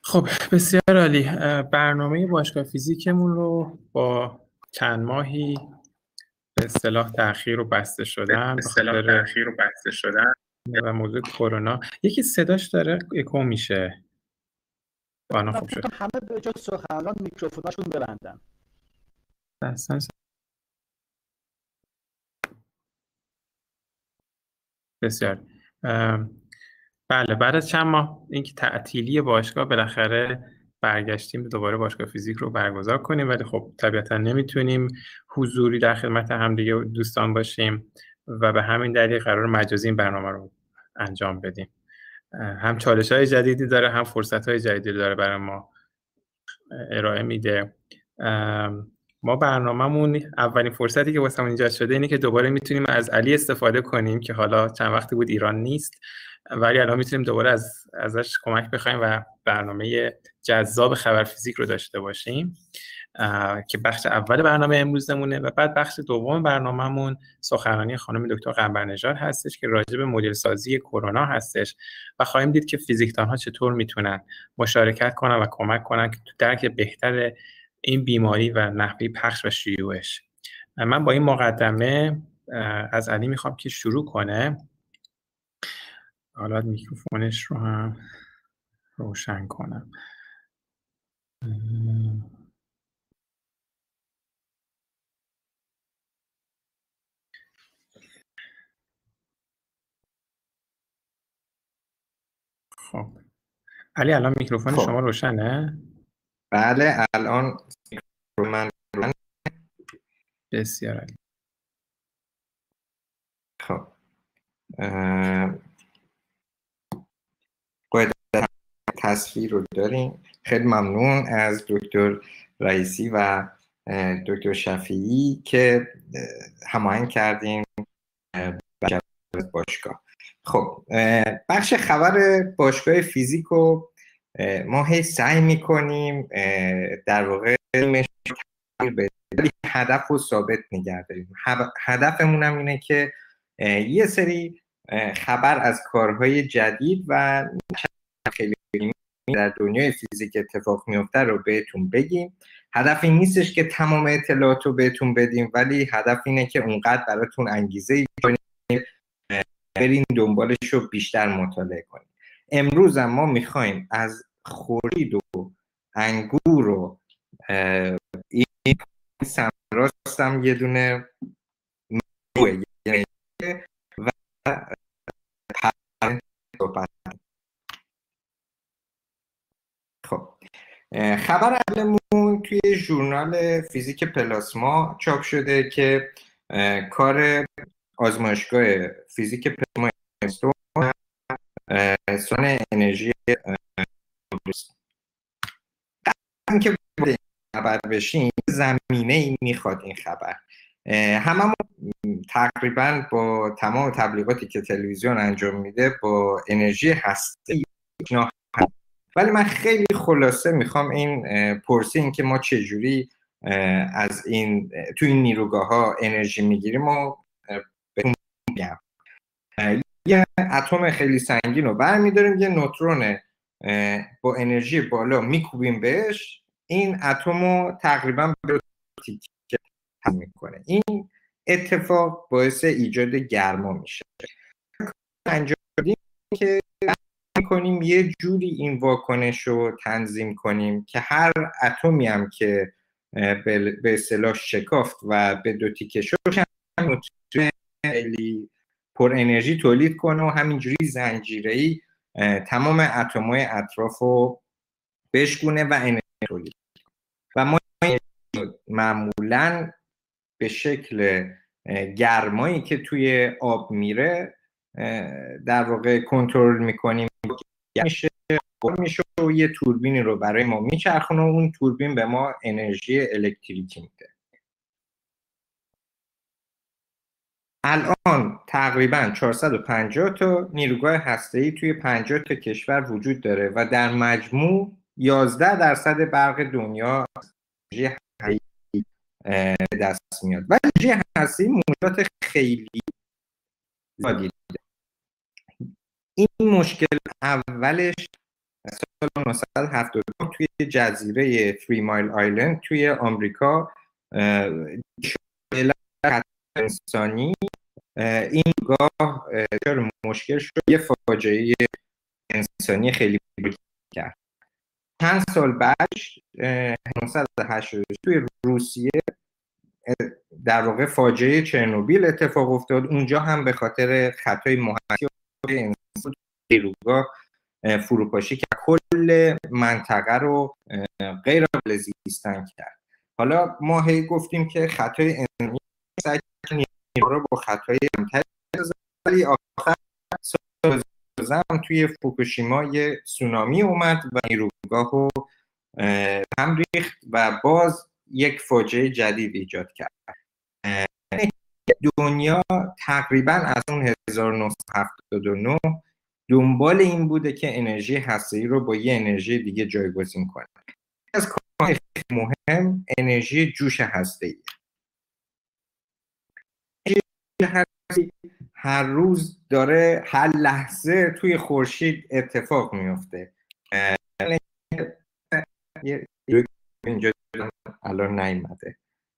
خب بسیار عالی. برنامه باشگاه فیزیکمون رو با چند ماهی به اصطلاح تأخیر و بسته شدن به خاطر و موضوع کرونا. یکی صداش داره اکو میشه. خوب شد. همه به جز سخنران میکروفوناشون ببندن. بسیار. بله، بعد از چند ماه اینکه تعطیلی باشگاه بالاخره برگشتیم دوباره باشگاه فیزیک رو برگزار کنیم، ولی خب طبیعتا نمیتونیم حضوری در خدمت همدیگه دوستان باشیم و به همین دلیل قرار مجازی این برنامه رو انجام بدیم. هم چالش‌های جدیدی داره، هم فرصت‌های جدیدی داره برای ما ارائه میده. ما برنامه‌مون اولین فرصتی که واسمون ایجاد شده اینه که دوباره میتونیم از علی استفاده کنیم که حالا چند وقتی بود ایران نیست، ولی الان میتونیم دوباره ازش کمک بخوایم و برنامه جذاب خبر فیزیک رو داشته باشیم که بخش اول برنامه امروزمونه و بعد بخش دوم برنامه‌مون سخنرانی خانم دکتر قنبرنژاد هستش که راجع به مدل سازی کرونا هستش و خواهیم دید که فیزیکدان‌ها چطور میتونن مشارکت کنن و کمک کنن که تو درک بهتر این بیماری و نحوه پخش و شیوعش. من با این مقدمه از علی میخوام که شروع کنه. حالا میکروفونش رو هم روشن کنم. خب علی الان میکروفون شما روشنه؟ بله الان من بسیار عالی. خب باید تصویر رو داریم. خیلی ممنون از دکتر رئیسی و دکتر شفیعی که هماهنگ کردیم باشگاه. خب بخش خبر باشگاه فیزیک رو ما هی سعی میکنیم در واقع هدف رو ثابت نگه داریم. هدفمون هم اینه که یه سری خبر از کارهای جدید و خیلی در دنیای فیزیک اتفاق میفته رو بهتون بگیم. هدف این نیستش که تمام اطلاعات رو بهتون بدیم، ولی هدف اینه که اونقدر براتون انگیزه ایجاد کنیم برین دنبالش رو بیشتر مطالعه کنیم. امروز هم ما میخوایم از خورشید و انگور و این سمراست هم یه دونه و صحبت. خب خبر اولمون توی ژورنال فیزیک پلاسما چاپ شده که کار آزمایشگاه فیزیک پلاسما سان انرژی قبل که خبر بشین زمینه ای میخواد این خبر. هممون تقریبا با تمام تبلیغاتی که تلویزیون انجام میده با انرژی هسته‌ای آشنا، ولی من خیلی خلاصه میخوام این پرسین که ما چجوری از این تو این نیروگاه‌ها انرژی میگیریم و بهتون میگم. یه اتم خیلی سنگین رو برمی‌داریم، یه نوترون با انرژی بالا میکوبیم بهش، این اتم رو تقریبا به تیکه میکنه. این اتفاق باعث ایجاد گرما میشه. انجام بدیم که کنیم یه جوری این واکنش رو تنظیم کنیم که هر اتمی هم که به اصطلاح شکافت و به دو تیکه شد خیلی پر انرژی تولید کنه و همینجوری زنجیره‌ای تمام اتم‌های اطراف رو بشکونه و انرژی تولید کنه. و ما معمولاً به شکل گرمایی که توی آب میره در واقع کنترل میکنیم، میشه و یه توربینی رو برای ما میچرخونه و اون توربین به ما انرژی الکتریکی میده. الان تقریبا 450 تا نیروگاه هسته‌ای توی 50 تا کشور وجود داره و در مجموع 11% برق دنیا انرژی هسته‌ای دست میاد. و انرژی هسته‌ای موجودات خیلی زیادی داره. این مشکل اولش سال 1972 توی جزیره 3 مایل آیلند توی آمریکا خطر انسانی این گاه دچار مشکل شد، یه فاجعه انسانی خیلی بزرگ کرد. چند سال بعدش 1980 توی روسیه در واقع فاجعه چرنوبیل اتفاق افتاد. اونجا هم به خاطر خطای مهندسی انسان نیروگاه فروپاشی که کل منطقه رو غیر قابل زیستن کرد. حالا ما هی گفتیم که خطای انسانی سعی رو با خطای کمتری، ولی آخر سال توی فوکوشیما یه سونامی اومد و نیروگاه رو هم ریخت و باز یک فاجعه جدید ایجاد کرد. دنیا تقریبا از اون 1979 دنبال این بوده که انرژی هسته‌ای رو با یه انرژی دیگه جایگزین کنه. از کارهای مهم انرژی جوش هسته‌ای. هر روز داره هر لحظه توی خورشید اتفاق میفته. اینجا الان نیومده.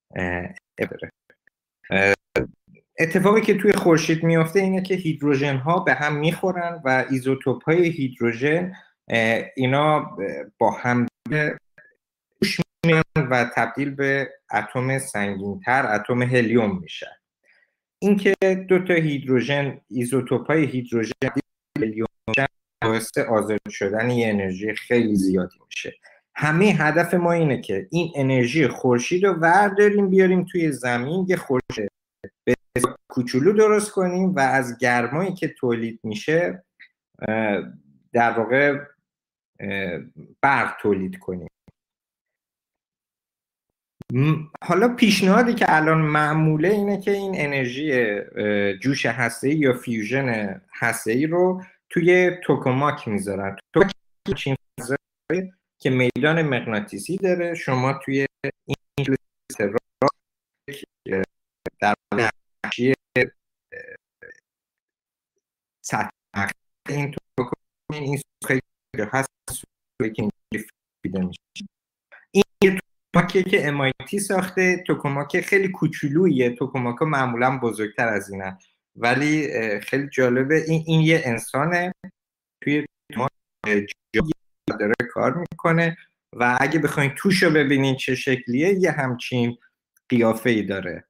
اتفاقی که توی خورشید میفته اینه که هیدروژن ها به هم میخورن و ایزوتوپ های هیدروژن اینا با هم جوش میان و تبدیل به اتم سنگین‌تر، اتم هلیوم میشن. اینکه دو تا هیدروژن، ایزوتوپ های هیدروژن هلیوم میشن، باعث آزاد شدن یه انرژی خیلی زیادی میشه. همه هدف ما اینه که این انرژی خورشید رو ورداریم بیاریم توی زمین، یه خورشید کوچولو درست کنیم و از گرمایی که تولید میشه در واقع برق تولید کنیم. حالا پیشنهادی که الان معموله اینه که این انرژی جوش هسته‌ای یا فیوژن هسته‌ای رو توی توکاماک میذارن. توکاماک که میدان مغناطیسی داره. شما توی این در نقشه سطح این توکاماک این سوخه هست که دیده میشه. این توکاماکی که MIT ساخته توکاماک خیلی کوچولویه. توکاماک‌ها معمولا بزرگتر از اینه، ولی خیلی جالبه. این یه انسانه توی داره کار میکنه و اگه بخواید توشو ببینین چه شکلیه، یه همچین قیافه‌ای داره.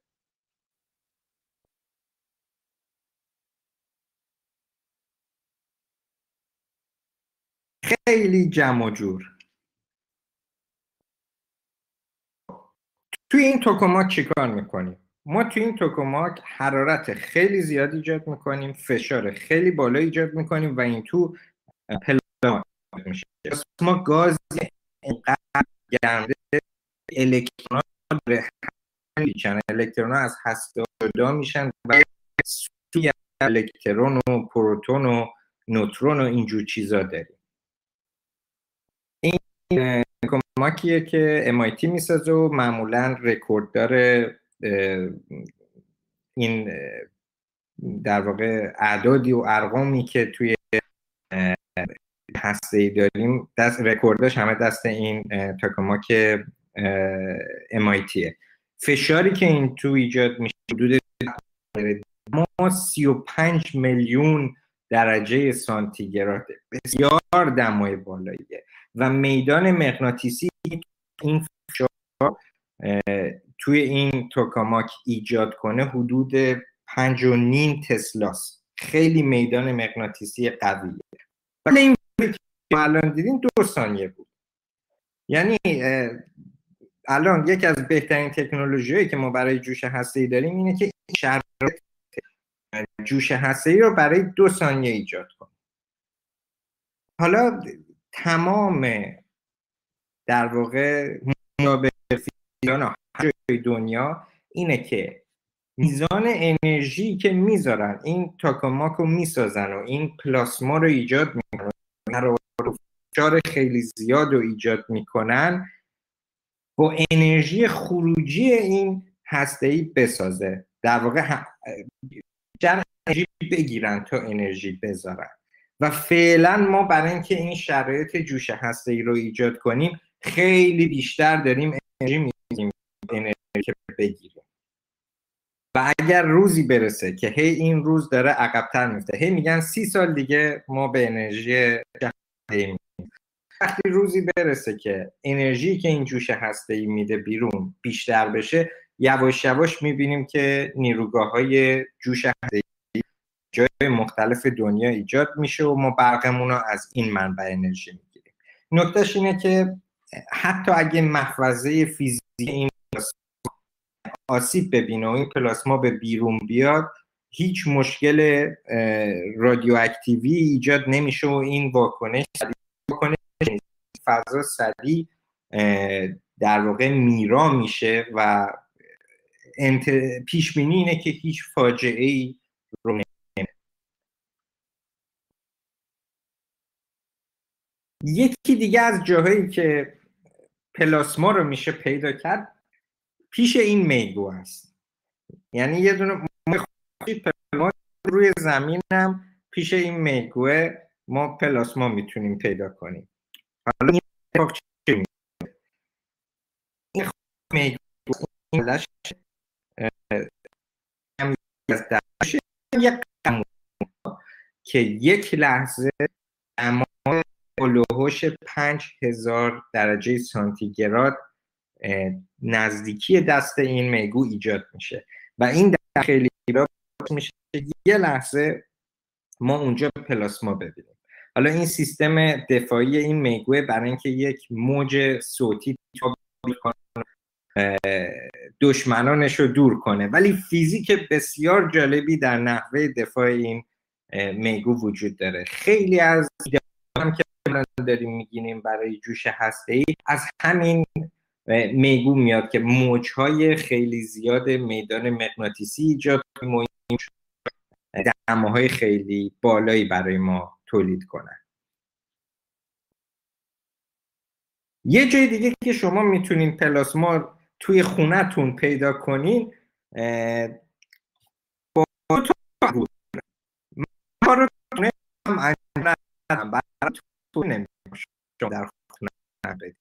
خیلی جمع و جور. توی این توکاماک چیکار میکنیم؟ ما توی این توکاماک حرارت خیلی زیاد ایجاد میکنیم، فشار خیلی بالا ایجاد میکنیم و این تو پلاسما میشه. ما گاز اینقدر گرمه الکترون الکترون از هسته جدا میشن و سوی الکترون و پروتون و نوترون و اینجور چیزا داریم. این توکاماکیه که MIT میسازه و معمولا رکورد داره این در واقع اعدادی و ارقامی که توی هسته‌ای داریم رکوردش همه دست این توکاماک MITه. فشاری که این تو ایجاد میشه حدود ما 35 میلیون درجه سانتیگراد، بسیار دمای بالاییه و میدان مغناطیسی این فشار توی این توکاماک ایجاد کنه حدود 5.5 تسلاست. خیلی میدان مغناطیسی قویه. ولی این که الان دیدین 2 ثانیه بود. یعنی الان یکی از بهترین تکنولوژی‌هایی که ما برای جوش هسته‌ای داریم اینه که شرایط جوش هسته‌ای رو برای 2 ثانیه ایجاد کنیم. حالا تمام در واقع منابع دنیا اینه که میزان انرژی که میذارن این توکاماک رو میسازن و این پلاسما رو ایجاد میکنن و فشار خیلی زیاد رو ایجاد میکنن با انرژی خروجی این هسته‌ای بسازه. در واقع انرژی بگیرن تا انرژی بذارن و فعلا ما برای اینکه این شرایط جوش هسته‌ای رو ایجاد کنیم خیلی بیشتر داریم انرژی که بگیریم. و اگر روزی برسه که هی این روز داره عقب‌تر میفته، هی میگن 30 سال دیگه ما به انرژی هسته‌ای، وقتی روزی برسه که انرژی که این جوش هسته‌ای میده بیرون بیشتر بشه، یواش یواش میبینیم که نیروگاه‌های جوش هسته‌ای جای مختلف دنیا ایجاد میشه و ما برقمون رو از این منبع انرژی میگیریم. نکتهش اینه که حتی اگه محفظه فیزیکی این آسیب ببینه و این پلاسما به بیرون بیاد، هیچ مشکل رادیواکتیوی ایجاد نمیشه و این واکنش فضا سریع در واقع میرا میشه و پیش بینی اینه که هیچ فاجعه‌ای رو نمیشه. یکی دیگه از جاهایی که پلاسما رو میشه پیدا کرد پیش این میگو است. یعنی یه دونه پلاسما روی زمین هم پیش این میگوه ما پلاسما میتونیم پیدا کنیم. حالا این اتفاق چه میشه؟ این میگو این لش از درش یک قمون که یک لحظه دمای هلوهوش 5000 درجه سانتیگراد نزدیکی دست این میگو ایجاد میشه و این در خیلی میشه یه لحظه ما اونجا پلاسما ببینیم. حالا این سیستم دفاعی این میگوه برای اینکه یک موج صوتی دشمنانش رو دور کنه، ولی فیزیک بسیار جالبی در نحوه دفاع این میگو وجود داره. خیلی از ایده هم که داریم میگیم برای جوش هسته‌ای از همین میگو میاد که موجهای خیلی زیاد میدان مغناطیسی ایجاد کنیم و دماهای خیلی بالایی برای ما تولید کنن. یه جای دیگه که شما میتونین پلاسما توی خونه‌تون پیدا کنین با تو بود ما رو هم براتون نمیشه در خونه بدید.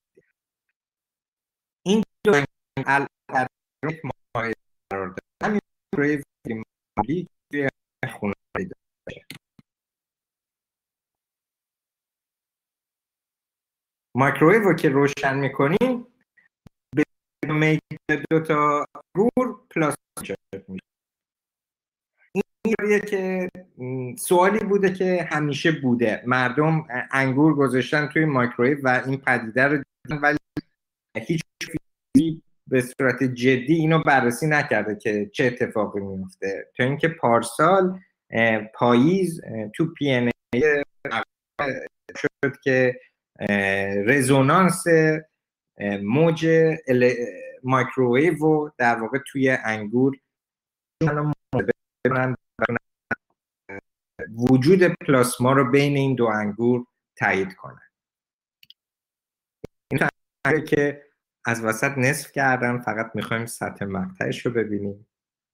این دو الگوریتم مایع قرار داره. همین روی مالی توی خونه پیدا میشه. مایکروویو رو که روشن میکنیم به دو تا انگور پلاسما ایجاد میشه. این که سوالی بوده که همیشه بوده، مردم انگور گذاشتن توی مایکروویو و این پدیده رو دیدن ولی هیچ فیزیکی به صورت جدی اینو بررسی نکرده که چه اتفاقی میفته، تا اینکه پارسال پاییز تو PNA شد که رزونانس موج مایکروویو در واقع توی انگور وجود پلاسما رو بین این دو انگور تایید کنن. این تحقیقی که از وسط نصف کردم، فقط میخوایم سطح مقطعش رو ببینیم.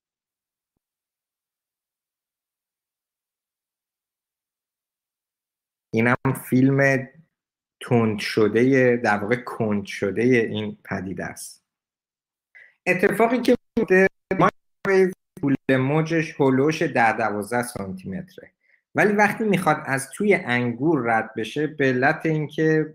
اینم فیلم تند شده، در واقع کند شده این پدیده است. اتفاقی که میفته طول موجش هولوش 10-12 سانتی متره، ولی وقتی میخواد از توی انگور رد بشه به علت اینکه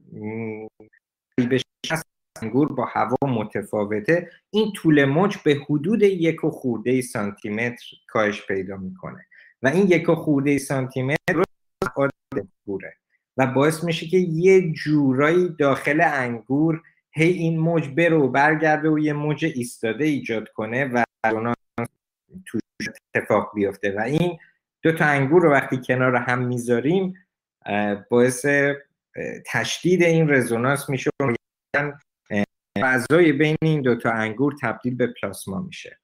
انگور با هوا متفاوته، این طول موج به حدود 1 خورده سانتی متر کاهش پیدا میکنه و این 1 خورده سانتی متر رو انگوره و باعث میشه که یه جورایی داخل انگور هی این موج بره و برگرده و یه موج ایستاده ایجاد کنه و توش اتفاق بیفته و این دو تا انگور رو وقتی کنار هم میذاریم باعث تشدید این رزونانس میشه و فضای بین این دو تا انگور تبدیل به پلاسما میشه.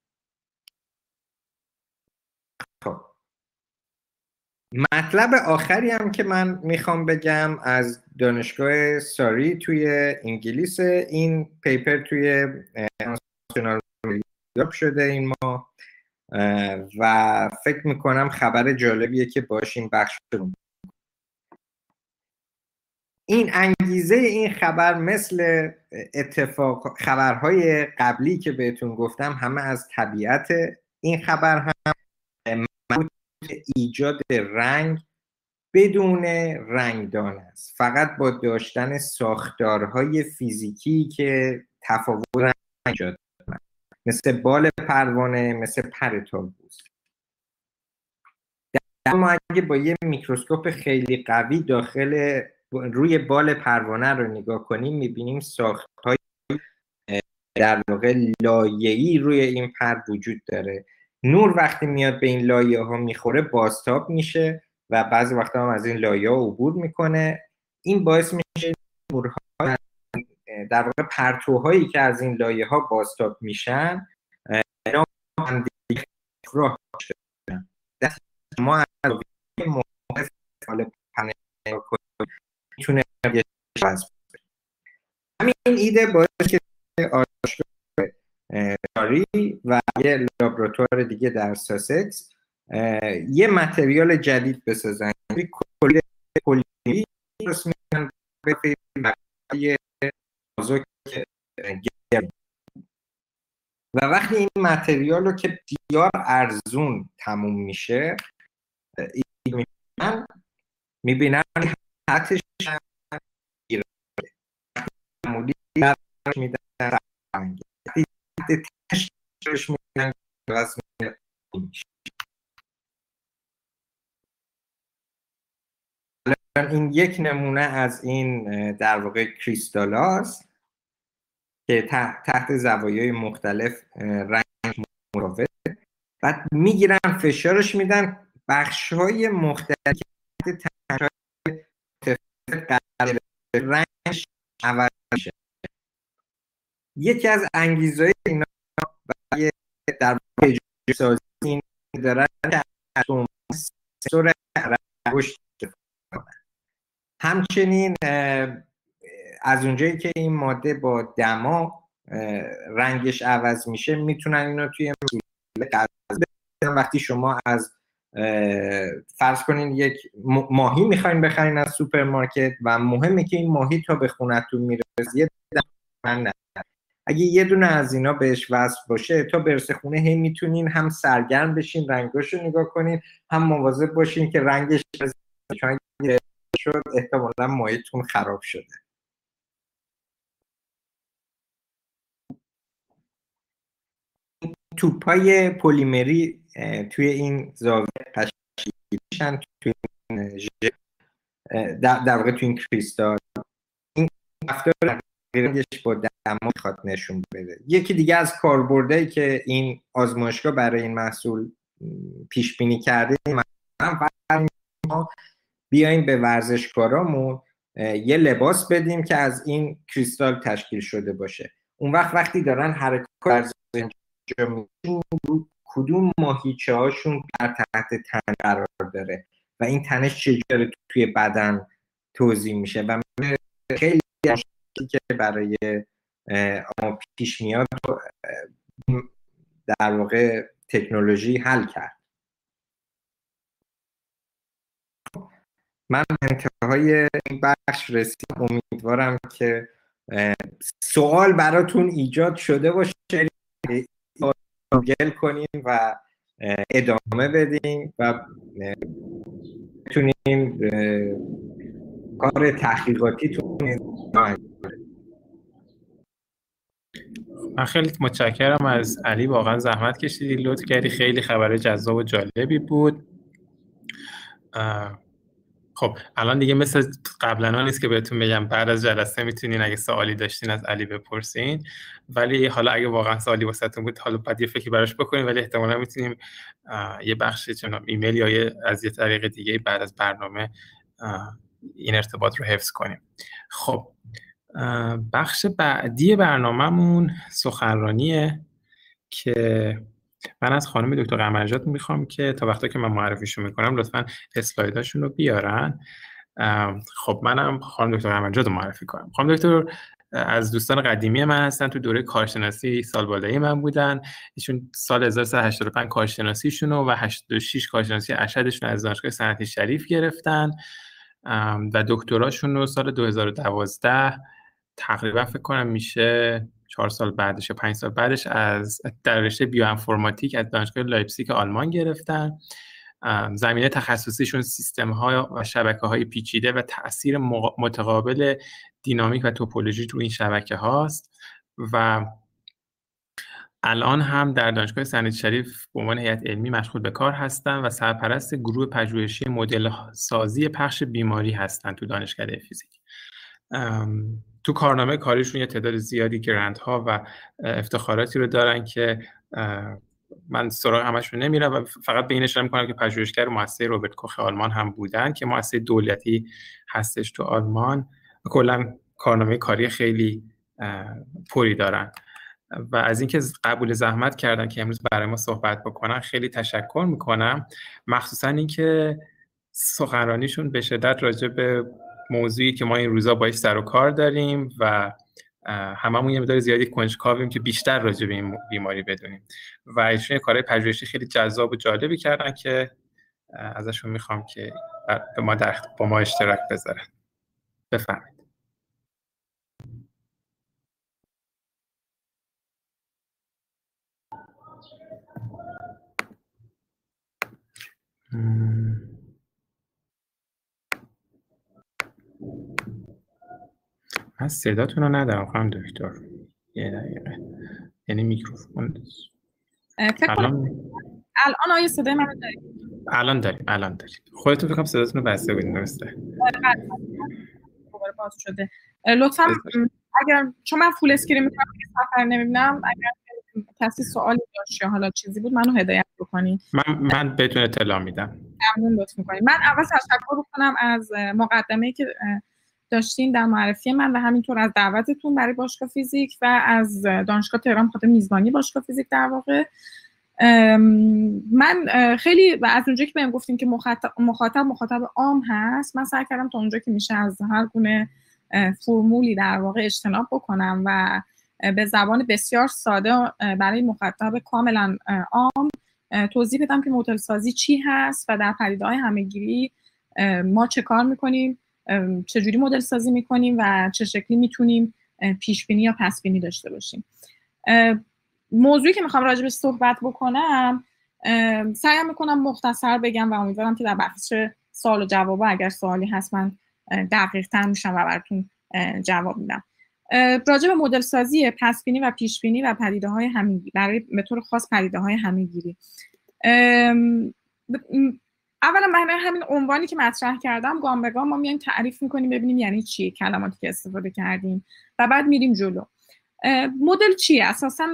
خب مطلب آخری هم که من میخوام بگم از دانشگاه ساری توی انگلیس، این پیپر توی ناسیونال چاپ شده این ماه و فکر میکنم خبر جالبیه که باش این بخش رو این انگیزه این خبر مثل خبرهای قبلی که بهتون گفتم همه از طبیعت این خبر هم مربوط ایجاد رنگ بدون رنگدان است، فقط با داشتن ساختارهای فیزیکی که تفاوت رنگ ایجاد کنند، مثل بال پروانه، مثل پر طاووس. اما اگه با یه میکروسکوپ خیلی قوی روی بال پروانه رو نگاه کنیم میبینیم ساخت‌های در واقع لایه‌ای روی این پر وجود داره. نور وقتی میاد به این لایه ها میخوره بازتاب میشه و بعضی وقتا هم از این لایه ها عبور میکنه. این باعث میشه نورها در واقع پرتوهایی که از این لایه ها بازتاب میشن هم دیگه راه شدن. ما از محیط پنل میتونه همین ایده باعث که داری و یه لابراتوار دیگه در ساسکس یه متریال جدید بسازن، کلی درست میکنن به نازک و وقتی این متریال رو که بسیار ارزون تموم میشه میبینن حتش معمولی میدن رنگ تشکیلش میدن وزن این یک نمونه از این در واقع کریستال هاست که تحت زوایای مختلف رنگ متفاوت بعد میگیرن فشارش میدن بخش‌های مختلف رنگش عوض میشه. یکی از انگیزه‌های اینا برای در واقع سازی این دارن که اتم سنسور رشد همچنین از اونجایی که این ماده با دما رنگش عوض میشه میتونن اینو توی وقتی شما از فرض کنین یک ماهی میخواین بخرین از سوپرمارکت و مهمه که این ماهی تا به خونتون میرسه اگه یه دونه از اینا بهش وصل باشه تا برسه خونه هی میتونین هم سرگرم بشین رنگاشو نگاه کنین هم مواظب باشین که رنگش شد احتمالا ماهیتون خراب شده. توپای پلیمری توی این زاویه تشکیل میشن توی این در واقع توی این کریستال. این رفتار رنگش با دما میخواد نشون بده. یکی دیگه از کاربردهایی که این آزمایشگاه برای این محصول پیش بینی کرده ما بیایم به ورزشکارامون یه لباس بدیم که از این کریستال تشکیل شده باشه. اون وقتی دارن حرکت ورزش انجام میدن کدوم ماهیچه هاشون در تحت تن قرار داره و این تنش چجوری توی بدن توزیع میشه و خیلی که برای ما پیش میاد در واقع تکنولوژی حل کرد. من انتهای این بخش رسیدم. امیدوارم که سوال براتون ایجاد شده باشه، گوگل کنیم و ادامه بدیم و بتونیم کار تحقیقاتیتون. من خیلی متشکرم از علی، واقعا زحمت کشیدی، لطف کردی، خیلی خبر جذاب و جالبی بود. خب الان دیگه مثل قبلا نیست که بهتون بگم بعد از جلسه میتونین اگه سوالی داشتین از علی بپرسین، ولی حالا اگه واقعا سوالی واسهتون بود حالا بعد یه فکری براش بکنیم، ولی احتمالا میتونیم یه بخشی چون ایمیل یا از یه طریق دیگه بعد از برنامه این ارتباط رو حفظ کنیم. خب بخش بعدی برنامه‌مون سخنرانیه که من از خانم دکتر قمرنژاد میخوام که تا وقتی که من معرفیشون میکنم لطفاً اسلایداشون رو بیارن. خب منم خانم دکتر قمرنژاد رو معرفی کنم. خانم دکتر از دوستان قدیمی من هستن، تو دوره کارشناسی سال بالایی من بودن. ایشون سال 1385 کارشناسیشون و 86 کارشناسی ارشدشون از دانشگاه صنعتی شریف گرفتن و دکتراشون رو سال 2012 تقریبا فکر کنم میشه 4 سال بعدش یا 5 سال بعدش از در رشته بیوانفورماتیک از دانشگاه لایپزیگ آلمان گرفتن. زمینه تخصصیشون سیستم ها و شبکه های پیچیده و تأثیر متقابل دینامیک و توپولوژی روی این شبکه هاست و الان هم در دانشگاه سنت شریف به عنوان هیئت علمی مشغول به کار هستن و سرپرست گروه پژوهشی مدل سازی پخش بیماری هستن تو دانشکده فیزیک. تو کارنامه کاریشون یه تعداد زیادی گرانت ها و افتخاراتی رو دارن که من سراغ همشون نمیرم و فقط به این اشاره میکنم که پژوهشگر مؤسسه رابرت کوخ آلمان هم بودن که مؤسسه دولتی هستش تو آلمان و کلا کارنامه کاری خیلی پری دارن و از اینکه قبول زحمت کردن که امروز برای ما صحبت بکنن خیلی تشکر میکنم، مخصوصا اینکه سخنرانیشون به شدت راجع به موضوعی که ما این روزا باهاش سر و کار داریم و هممون یه مقدار زیادی کنجکاویم که بیشتر راجع به این بیماری بدونیم و ایشون کارهای پژوهشی خیلی جذاب و جالبی کردن که ازشون میخوام که با ما اشتراک بذارن. بفرمایید. من صداتون رو ندارم خانم دکتر. یه دقیقه. یعنی میکروفون الان آیا صدای منو دارید؟ الان داریم. خودتون فکرم صداتون رو بسته بودین درسته؟ دوباره باز شده. لطفاً اگر چون من فول اسکرین می‌کنم سفر نمی‌بینم، اگر کسی سوالی داشت یا حالا چیزی بود منو هدایت بکنید. من بهتون اطلاع میدم. ممنون لطف می‌کنید. من اول تشکر می‌کنم از مقدمه‌ای که داشتین در معرفی من و همینطور از دعوتتون برای باشگاه فیزیک و از دانشگاه تهران خاطر میزبانی باشگاه فیزیک. در واقع من خیلی از اونجایی که بهم گفتیم که مخاطب عام هست، من سعی کردم تا اونجا که میشه از هر گونه فرمولی در واقع اجتناب بکنم و به زبان بسیار ساده برای مخاطب کاملا عام توضیح بدم که مدل سازی چی هست و در پدیده‌های همه‌گیری ما چه کار میکنیم، چجوری مدل سازی میکنیم و چه شکلی میتونیم پیش بینی یا پس بینی داشته باشیم. موضوعی که میخوام راجبش صحبت بکنم سعی میکنم مختصر بگم و امیدوارم که در بخش سوال و جواب اگر سوالی هست من دقیق تر میشم و براتون جواب میدم. راجب مدل سازی پس بینی و پیش بینی و پدیده های همه‌گیری برای به طور خاص پدیده های همه‌گیری، اولا من همین عنوانی که مطرح کردم گام به گام ما میایم تعریف میکنیم ببینیم یعنی چی کلماتی که استفاده کردیم و بعد میریم جلو. مدل چیه؟ اساسا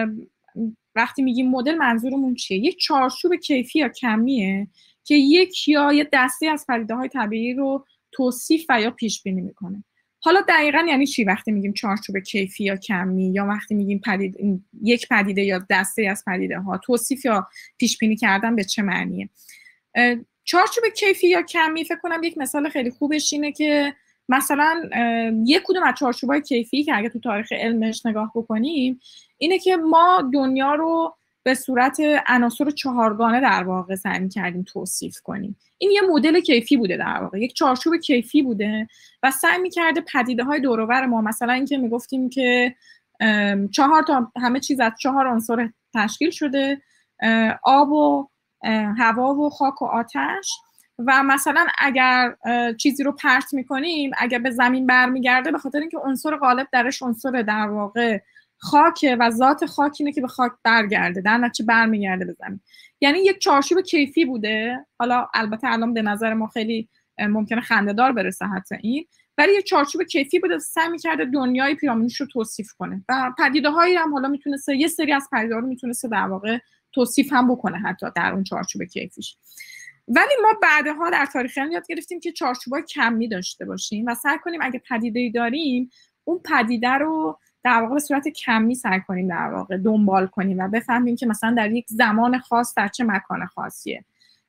وقتی میگیم مدل منظورمون چیه؟ یک چارچوب کیفی یا کمیه که یک یا یه دسته از پدیده‌های طبیعی رو توصیف و یا پیش بینی میکنه. حالا دقیقاً یعنی چی وقتی میگیم چارچوب کیفی یا کمی یا وقتی میگیم یک پدیده یا دسته از پدیده ها توصیف یا پیش بینی کردن به چه معنیه؟ چارچوب کیفی یا کمی فکر کنم یک مثال خیلی خوبش اینه که مثلا یک کدوم از چارچوب‌های کیفی که اگه تو تاریخ علمش نگاه بکنیم اینه که ما دنیا رو به صورت عناصر چهارگانه در واقع سعی کردیم توصیف کنیم. این یه مدل کیفی بوده، در واقع یک چارچوب کیفی بوده و سعی می‌کرده پدیده‌های دور و بر ما، مثلا اینکه میگفتیم که 4 تا همه چیز از 4 عنصر تشکیل شده، آب و هوا و خاک و آتش، و مثلا اگر چیزی رو پرت میکنیم اگر به زمین برمیگرده به خاطر اینکه عنصر غالب درش عنصر در واقع خاکه و ذات خاک اینه که به خاک برگرده، در نتیجه برمیگرده به زمین. یعنی یک چارچوب کیفی بوده. حالا البته الان به نظر ما خیلی ممکنه خنده‌دار برسه حتی این، ولی یک چارچوب کیفی بوده سعی می‌کرده دنیای پیرامونش رو توصیف کنه و پدیده‌هایی هم حالا میتونسته یه سری از پدیده‌ها رو میتونسته در واقع توصیف هم بکنه حتی در اون چارچوب کیفیش. ولی ما بعدها در تاریخ علم یاد گرفتیم که چارچوب‌های کمی داشته باشیم و سعی کنیم اگه پدیده‌ای داریم اون پدیده رو در واقع به صورت کمی سعی کنیم در واقع دنبال کنیم و بفهمیم که مثلا در یک زمان خاص در چه مکان خاصیه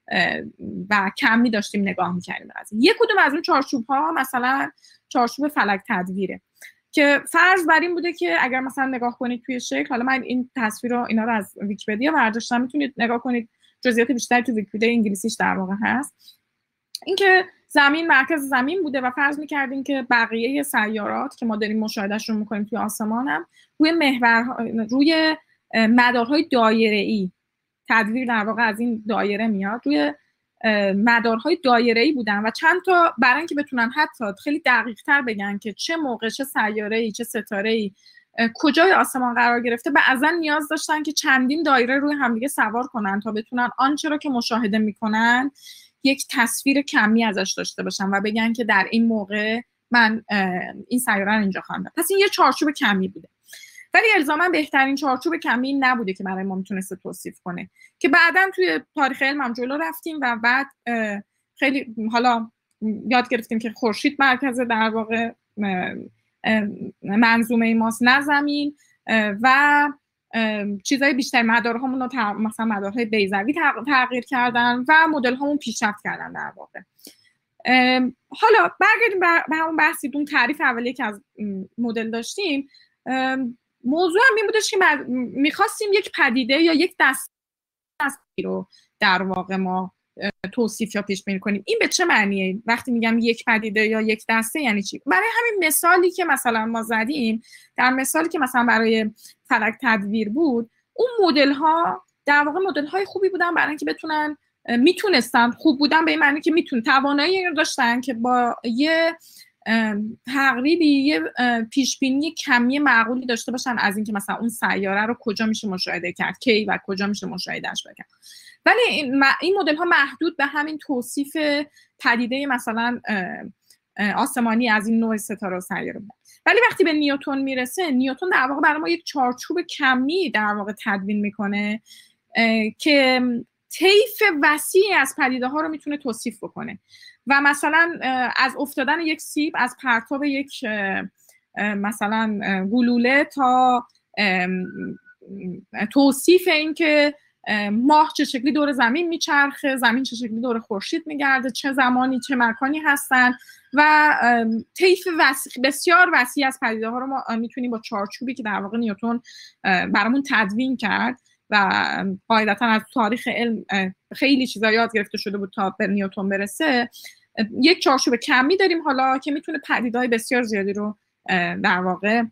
و کمی داشتیم نگاه می‌کردیم. یک کدوم از اون چارچوب‌ها مثلا چارچوب فلک تدویره که فرض بر این بوده که اگر مثلا نگاه کنید توی شکل، حالا من این تصویر رو اینا رو از ویکی‌پدیا برداشتم، میتونید نگاه کنید، جزئیات بیشتری تو ویکی‌پدیا انگلیسیش در واقع هست، اینکه زمین مرکز زمین بوده و فرض می‌کردیم که بقیه سیارات که ما داریم مشاهدهشون می‌کنیم توی آسمان هم روی مدارهای دایره‌ای، تدویر در واقع از این دایره میاد، روی مدارهای دایره‌ای بودن و چند تا برای اینکه بتونن حتی خیلی دقیق‌تر بگن که چه موقع چه سیاره‌ای چه ستاره‌ای کجای آسمان قرار گرفته، بعضا نیاز داشتن که چندین دایره روی همدیگه سوار کنن تا بتونن آنچه رو که مشاهده میکنن یک تصویر کمی ازش داشته باشن و بگن که در این موقع من این سیاره رو اینجا خواندم. پس این یه چارچوب کمی بوده، ولی الزاما بهترین چارچوب کمی نبوده که برای ما میتونسته توصیف کنه، که بعداً توی تاریخ علم هم جلو رفتیم و بعد خیلی حالا یاد گرفتیم که خورشید مرکز در واقع منظومه ماست نه زمین، و چیزای بیشتر مدارهامون رو مثلا مدارهای بیضوی تغییر کردن و مدل هامون پیشرفت کردن در واقع. حالا برگردیم به همون بحثی، اون تعریف اولیه که از مدل داشتیم. موضوع هم این بودش که میخواستیم یک پدیده یا یک دسته رو در واقع ما توصیف یا پیش بینی کنیم. این به چه معنیه؟ وقتی میگم یک پدیده یا یک دسته یعنی چی؟ برای همین مثالی که مثلا ما زدیم، در مثالی که مثلا برای فلک تدویر بود، اون مدل ها در واقع مدل های خوبی بودن برای اینکه بتونن، میتونستن، خوب بودن به این معنی که توانایی رو داشتن که با یه تقریبی یه پیشبینی کمی معقولی داشته باشن از اینکه مثلا اون سیاره رو کجا میشه مشاهده کرد، کی و کجا میشه مشاهدهش بکنن. ولی این مدل ها محدود به همین توصیف پدیده مثلا آسمانی از این نوع ستاره و سیاره بود. ولی وقتی به نیوتن میرسه، نیوتن در واقع برای ما یک چارچوب کمی در واقع تدوین میکنه که طیف وسیعی از پدیده ها رو میتونه توصیف بکنه و مثلا از افتادن یک سیب از پرتاب یک مثلا گلوله تا توصیف این که ماه چه شکلی دور زمین میچرخه، زمین چه شکلی دور خورشید میگرده، چه زمانی چه مکانی هستن و طیف بسیار وسیع از پدیده ها رو ما میتونیم با چارچوبی که در واقع نیوتن برامون تدوین کرد و قاعدتا از تاریخ علم خیلی چیزا یاد گرفته شده بود تا به نیوتن برسه، یک چارچوب کمی داریم حالا که میتونه پدیده‌های بسیار زیادی رو در واقع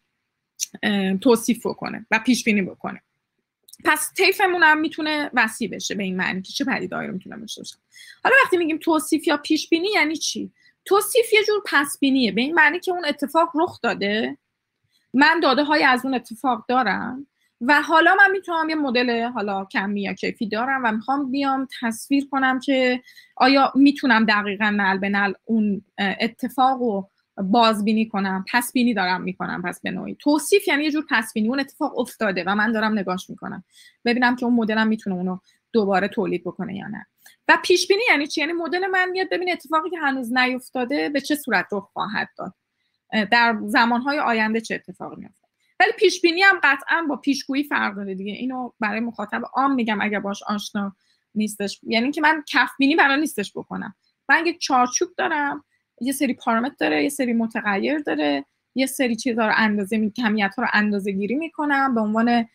توصیف بکنه و پیش بینی بکنه. پس طیفمون هم میتونه وسیع بشه به این معنی که چه پدیده‌هایی رو میتونه داشته باشه. حالا وقتی میگیم توصیف یا پیش بینی یعنی چی؟ توصیف یه جور پس بینیه، به این معنی که اون اتفاق رخ داده، من داده‌های از اون اتفاق دارم و حالا من میتونم یه مدل حالا کمی یا کیفی دارم و میخوام بیام تصویر کنم که آیا میتونم دقیقاً نعل به نعل اون اتفاق رو بازبینی کنم، پس بینی دارم میکنم. پس به نوعی توصیف یعنی یه جور پس بینی، اون اتفاق افتاده و من دارم نگاش میکنم ببینم که اون مدلم میتونه اونو دوباره تولید بکنه یا نه. و پیش بینی یعنی چی؟ یعنی مدل من میاد ببین اتفاقی که هنوز نیفتاده به چه صورت رخ خواهد داد، در زمانهای آینده چه اتفاقی میفته. ولی پیش بینی هم قطعا با پیشگویی فرق داره دیگه. اینو برای مخاطب عام میگم اگه باش آشنا نیستش، یعنی که من کف بینی برای نیستش بکنم. من یک چارچوب دارم، یه سری پارامتر داره، یه سری متغیر داره، یه سری چیزا رو کمیت‌ها رو اندازه‌گیری میکنم به عنوان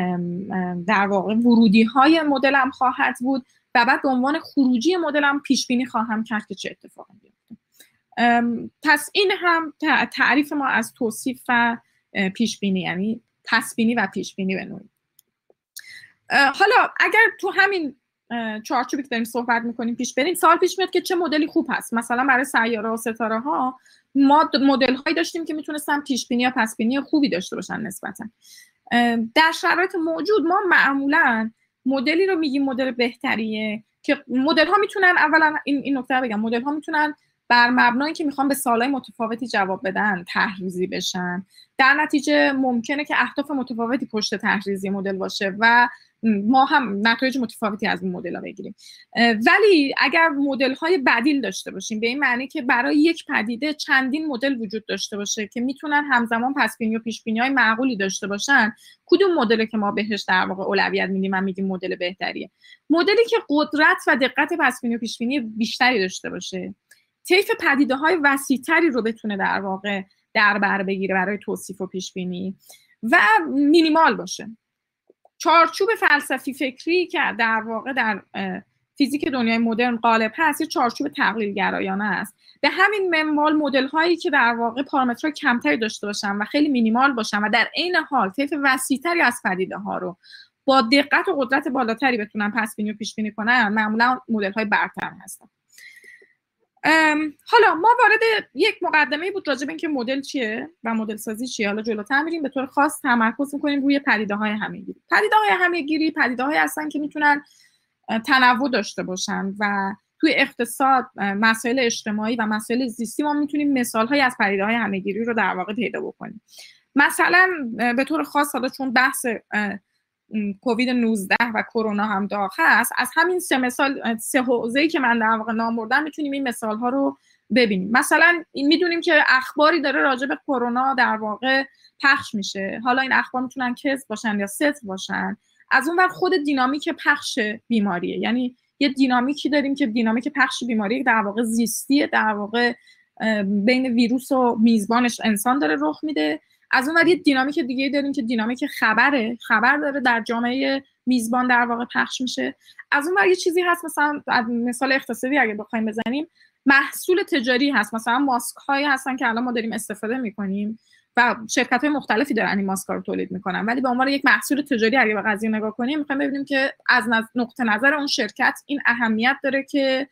در واقع ورودی‌های مدلم خواهد بود و بعد به عنوان خروجی مدلم پیش بینی خواهم کرد که چه اتفاقی بیفته. پس این هم تعریف ما از توصیف و پیش بینی، یعنی پس بینی و پیش بینی به نوعی. حالا اگر تو همین چارچوبی که داریم صحبت میکنیم پیش بریم، سوال پیش میاد که چه مدلی خوب هست. مثلا برای سیاره و ستاره ها ما مدل هایی داشتیم که میتونستن پیش بینی یا پس بینی خوبی داشته باشن نسبتا. در شرایط موجود ما معمولا مدلی رو میگیم مدل بهتریه که مدل ها میتونن، اولا این نکته بگم، مدل ها میتونن بر مبنایی که میخوان به سوالای متفاوتی جواب بدن تحریزی بشن. در نتیجه ممکنه که اهداف متفاوتی پشت تحریزی مدل باشه و ما هم نتایج متفاوتی از این مدل‌ها بگیریم. ولی اگر مدل‌های بدیل داشته باشیم به این معنی که برای یک پدیده چندین مدل وجود داشته باشه که میتونن همزمان پس‌بینی و پیش‌بینی‌های معقولی داشته باشن، کدوم مدلی که ما بهش در واقع اولویت میدیم و میگیم مدل بهتریه؟ مدلی که قدرت و دقت پس‌بینی و پیش‌بینی بیشتری داشته باشه، طیف پدیده‌های وسیع‌تری رو بتونه در واقع در بر بگیره برای توصیف و پیش‌بینی و مینیمال باشه. چارچوب فلسفی فکری که در واقع در فیزیک دنیای مدرن غالب هست یه چارچوب تقلیل گرایانه است. به همین منوال مدل هایی که در واقع پارامترهای کمتری داشته باشن و خیلی مینیمال باشن و در عین حال طیف وسیع‌تری از پدیده ها رو با دقت و قدرت بالاتری بتونن پس بینی و پیش بینی کنن، معمولا مدل های برتر هستن. حالا ما وارد یک مقدمه بود راجع به اینکه مدل چیه و مدل سازی چیه. حالا جلوتر میریم به طور خاص تمرکز میکنیم روی پدیده های همه‌گیری. پدیده های همه‌گیری پدیده های هستن که میتونن تنوع داشته باشن و توی اقتصاد، مسائل اجتماعی و مسائل زیستی ما میتونیم مثال های از پدیده های همه‌گیری رو در واقع پیدا بکنیم. مثلا به طور خاص حالا چون بحث کووید 19 و کرونا هم داخل است، از همین سه حوزه‌ای که من در واقع نام بردم میتونیم این مثال ها رو ببینیم. مثلا میدونیم که اخباری داره راجع به کرونا در واقع پخش میشه. حالا این اخبار میتونن کذب باشن یا صدق باشن. از اون ور خود دینامیک پخش بیماریه، یعنی یه دینامیکی داریم که دینامیک پخش بیماری در واقع زیستیه، در واقع بین ویروس و میزبانش انسان داره رخ میده. از اون ور یه دینامیک دیگه داریم که دینامیک خبر داره در جامعه میزبان در واقع پخش میشه. از اون ور یه چیزی هست، مثلا مثال اقتصادی اگه بخوایم بزنیم، محصول تجاری هست. مثلا ماسک هایی هستن که الان ما داریم استفاده میکنیم و شرکت های مختلفی دارن این ماسک ها رو تولید میکنن، ولی به عنوان یک محصول تجاری اگه به قضیه نگاه کنیم میخوایم ببینیم که از نقطه نظر اون شرکت این اهمیت داره که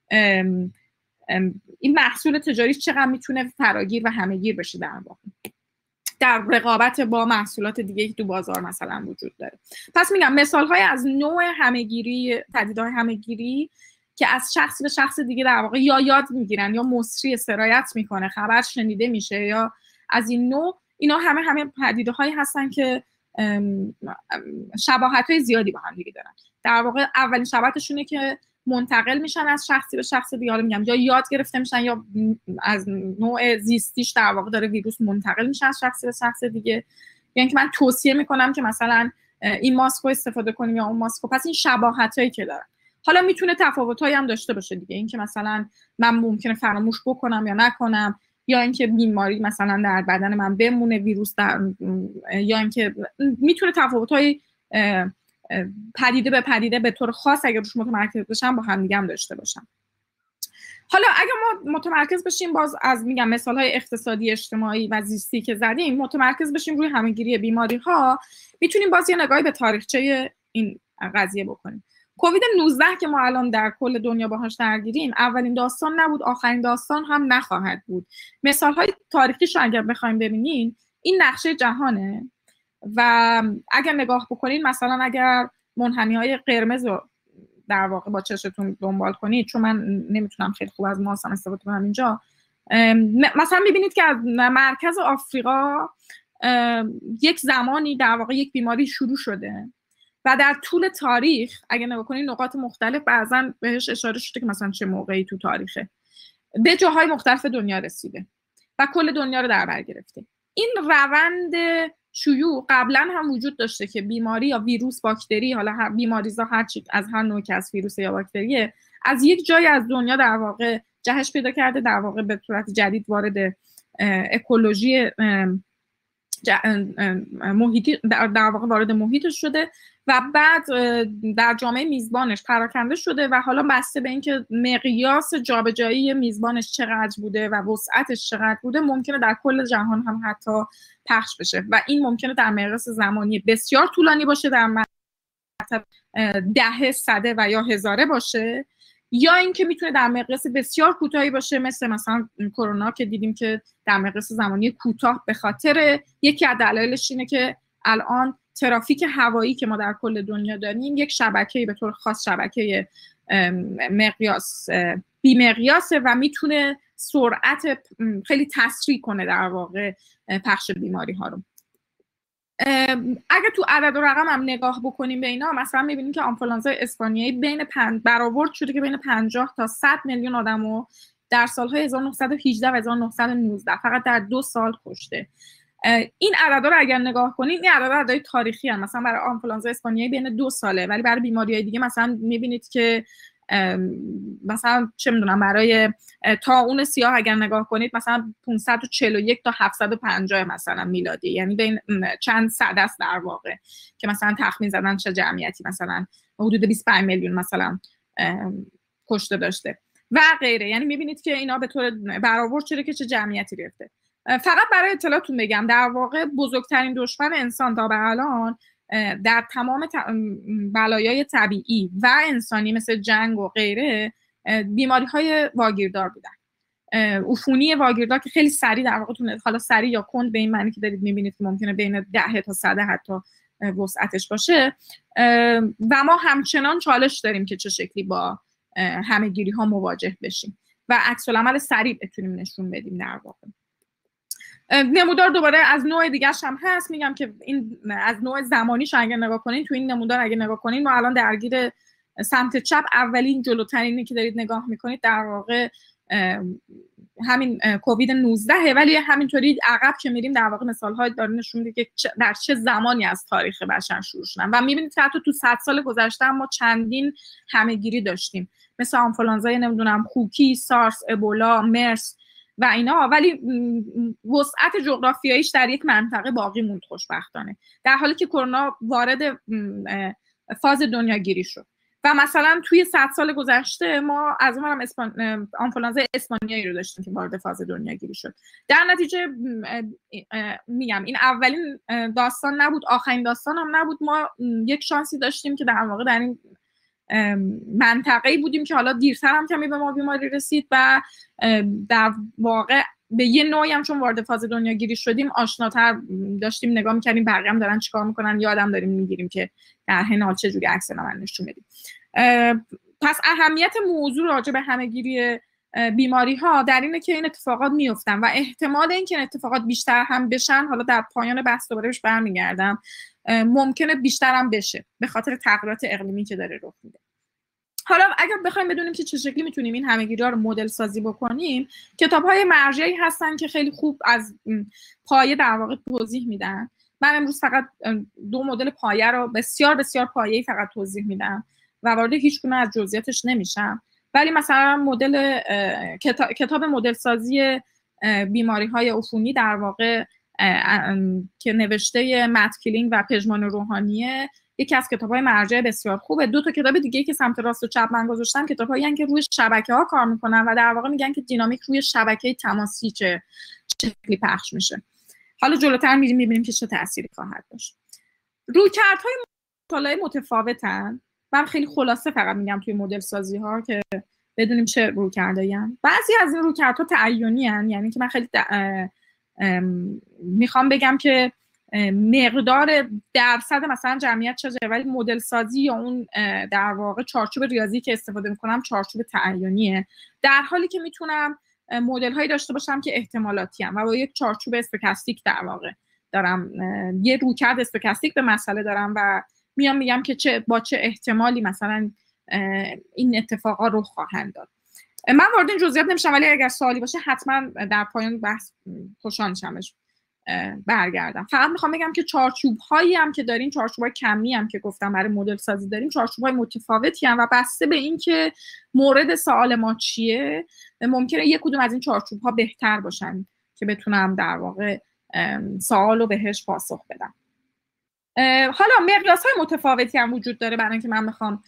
این محصول تجاری چقدر میتونه فراگیر و همه‌گیر بشه در واقع در رقابت با محصولات دیگه که تو بازار مثلا وجود داره. پس میگم مثال‌های از نوع همه‌گیری، پدیده‌های همه‌گیری که از شخص به شخص دیگه در واقع یا یاد میگیرن یا مصری سرایت میکنه، خبر شنیده میشه یا از این نوع، اینا همه پدیده‌هایی هستن که شباهت‌های زیادی با هم دیگه دارن. در واقع اولین شباهتشونه که منتقل میشن از شخصی به شخص دیگه، حالا میگم یا یاد گرفته میشن یا از نوع زیستیش در واقع داره ویروس منتقل میشه از شخصی به شخص دیگه. یعنی که من توصیه میکنم که مثلا این ماسک رو استفاده کنیم یا اون ماسک رو. پس این شباهتایی که دارن. حالا میتونه تفاوتایی هم داشته باشه دیگه، این که مثلا من ممکنه فراموش بکنم یا نکنم، یا اینکه بیماری مثلا در بدن من بمونه، ویروس یا اینکه میتونه تفاوت‌های پدیده به پدیده به طور خاص اگه روش متمرکز بشم با هم دیگه هم داشته باشم. حالا اگه ما متمرکز بشیم باز از میگم مثال‌های اقتصادی، اجتماعی و زیستی که زدیم، متمرکز بشیم روی همه‌گیری بیماری‌ها، میتونیم باز یه نگاهی به تاریخچه این قضیه بکنیم. کووید 19 که ما الان در کل دنیا باهاش درگیریم، اولین داستان نبود، آخرین داستان هم نخواهد بود. مثال‌های تاریخیش رو اگر بخوایم ببینین، این نقشه جهانه و اگر نگاه بکنین مثلا اگر منحنی‌های قرمز رو در واقع با چشتون دنبال کنید، چون من نمیتونم خیلی خوب از ماوسم استفاده کنم اینجا، مثلا میبینید که از مرکز آفریقا یک زمانی در واقع یک بیماری شروع شده و در طول تاریخ اگه نگاه کنید نقاط مختلف بعضا بهش اشاره شده که مثلا چه موقعی تو تاریخه به جاهای مختلف دنیا رسیده و کل دنیا رو در بر گرفته. این روند شیوع قبلا هم وجود داشته که بیماری یا ویروس، باکتری، حالا بیماریزا هر چی از هر نوعی که از ویروس یا باکتریه، از یک جای از دنیا در واقع جهش پیدا کرده، در واقع به صورت جدید وارد اکولوژی محیطی در واقع وارد محیطش شده و بعد در جامعه میزبانش پراکنده شده و حالا بسته به اینکه مقیاس جابجایی میزبانش چقدر بوده و وسعتش چقدر بوده ممکنه در کل جهان هم حتی پخش بشه و این ممکنه در مقیاس زمانی بسیار طولانی باشه، در مرتب دهه، صده و یا هزاره باشه، یا اینکه میتونه در مقیاس بسیار کوتاهی باشه مثلا کرونا که دیدیم که در مقیاس زمانی کوتاه به خاطر یکی از دلایلش اینه که الان ترافیک هوایی که ما در کل دنیا داریم یک شبکه‌ای به طور خاص شبکه مقیاس بی‌مقیاسه و میتونه سرعت خیلی تسریع کنه در واقع پخش بیماری ها رو. اگه تو عدد و رقم هم نگاه بکنیم به اینا، مثلا میبینیم که آنفولانزا اسپانیایی برآورد شده که بین 50 تا 100 میلیون آدمو در سالهای 1918 و 1919 فقط در 2 سال کشته. این عددا رو اگر نگاه کنید، این عددهای تاریخی هستند. مثلا برای آنفولانزا اسپانیایی بین 2 ساله، ولی برای بیماری‌های دیگه مثلا میبینید که مثلا چه میدونم برای طاعون سیاه اگر نگاه کنید مثلا 541 تا 750 مثلا میلادی، یعنی بین چند صد است در واقع که مثلا تخمین زدن چه جمعیتی مثلا حدود 25 میلیون مثلا کشته داشته و غیره. یعنی میبینید که اینا به طور برآورد شده که چه جمعیتی گرفته. فقط برای اطلاعتون بگم در واقع بزرگترین دشمن انسان تا به الان در تمام بلایای طبیعی و انسانی مثل جنگ و غیره بیماری‌های واگیردار بودن. عفونی واگیردار که خیلی سریع در واقع حالا سریع یا کند به این معنی که دارید می‌بینید که ممکنه بین 10 تا 100 حتی وسعتش باشه و ما همچنان چالش داریم که چه شکلی با همه‌گیری‌ها مواجه بشیم و عکس العمل سریع بتونیم نشون بدیم. در واقع نمودار دوباره از نوع دیگه‌ش هم هست، میگم که این از نوع زمانیش اگه نگاه کنین تو این نمودار اگه نگاه کنین ما الان درگیر سمت چپ اولین جلوترینی که دارید نگاه میکنید در واقع همین کووید 19 ولی همینطوری عقب که میریم در واقع مثال‌های داره نشون میده که در چه زمانی از تاریخ بشر شروع شدن و میبینید که حتی تو 100 سال گذشته ما چندین همه‌گیری داشتیم مثل آنفولانزای نمیدونم خوکی، سارس، ابولا، مرس و اینا، ولی وسعت جغرافیاییش در یک منطقه باقی موند خوشبختانه، در حالی که کرونا وارد فاز دنیاگیری شد. و مثلا توی 100 سال گذشته ما از اونم آنفولانزا اسپانیایی رو داشتیم که وارد فاز دنیاگیری شد. در نتیجه میگم این اولین داستان نبود، آخرین داستان هم نبود. ما یک شانسی داشتیم که در واقع در این منطقه‌ای بودیم که حالا دیرتر هم کمی به ما بیماری رسید و در واقع به یه نوعی هم چون وارد فاز دنیاگیری شدیم آشناتر داشتیم نگاه می‌کردیم بقیه هم دارن چیکار میکنن، یادم داریم میگیریم که در حین حال چه جوری عکس العمل نشون بدیم. پس اهمیت موضوع راجع به همه‌گیری بیماری‌ها در اینه که این اتفاقات میافتن و احتمال اینکه این اتفاقات بیشتر هم بشن، حالا در پایان بحث دوباره بهش برمیگردم، ممکنه بیشتر هم بشه به خاطر تغییرات اقلیمی که داره رخ میده. حالا اگر بخوایم بدونیم که چه شکلی میتونیم این همه‌گیری‌ها رو مدل سازی بکنیم، کتاب‌های مرجعی هستن که خیلی خوب از پایه در واقع توضیح میدن. من امروز فقط 2 مدل پایه رو بسیار بسیار پایه‌ای فقط توضیح میدم و وارد هیچ گونه از جزئیاتش نمیشم. ولی مثلا مدل کتاب مدل سازی بیماری‌های عفونی در واقع که نوشته مت کلینگ و پژمان روحانیه، یکی از کتاب‌های مرجع بسیار خوبه. 2 تا کتاب دیگه که سمت راست و چپ من گذاشتم کتاب‌هایی هستن که روی شبکه‌ها کار می‌کنن و در واقع میگن که دینامیک روی شبکه تماسی چه شکلی پخش میشه. حالا جلوتر می‌بینیم که چه تأثیری خواهد داشت. رویکردهای مطالعه متفاوتن. من خیلی خلاصه فقط میگم توی مدل سازی‌ها که بدونیم چه رویکردایی هستن. بعضی از این رویکردها تعیینی هستن، یعنی که من خیلی میخوام بگم که مقدار درصد مثلا جمعیت چه، ولی مدل سازی یا اون در واقع چارچوب ریاضی که استفاده میکنم چارچوب تعیینیه، در حالی که میتونم مدل هایی داشته باشم که احتمالاتی هم و با یک چارچوب استوکاستیک در واقع دارم یه رویکرد استوکاستیک به مسئله دارم و میگم که با چه احتمالی مثلا این اتفاقا رخ خواهند داد. من وارد این جزئیات نمیشم، ولی اگر سوالی باشه حتما در پایان بحث خوشحال میشم برگردم. فقط میخوام بگم که چارچوب هایی هم که داریم، چارچوب های کمی هم که گفتم برای مدل سازی داریم، چارچوب های متفاوتی هم و بسته به این که مورد سوال ما چیه ممکنه یک کدوم از این چارچوب ها بهتر باشن که بتونم در واقع سوال رو بهش پاسخ بدم. حالا مقیاس های متفاوتی هم وجود داره برای اینکه من میخوام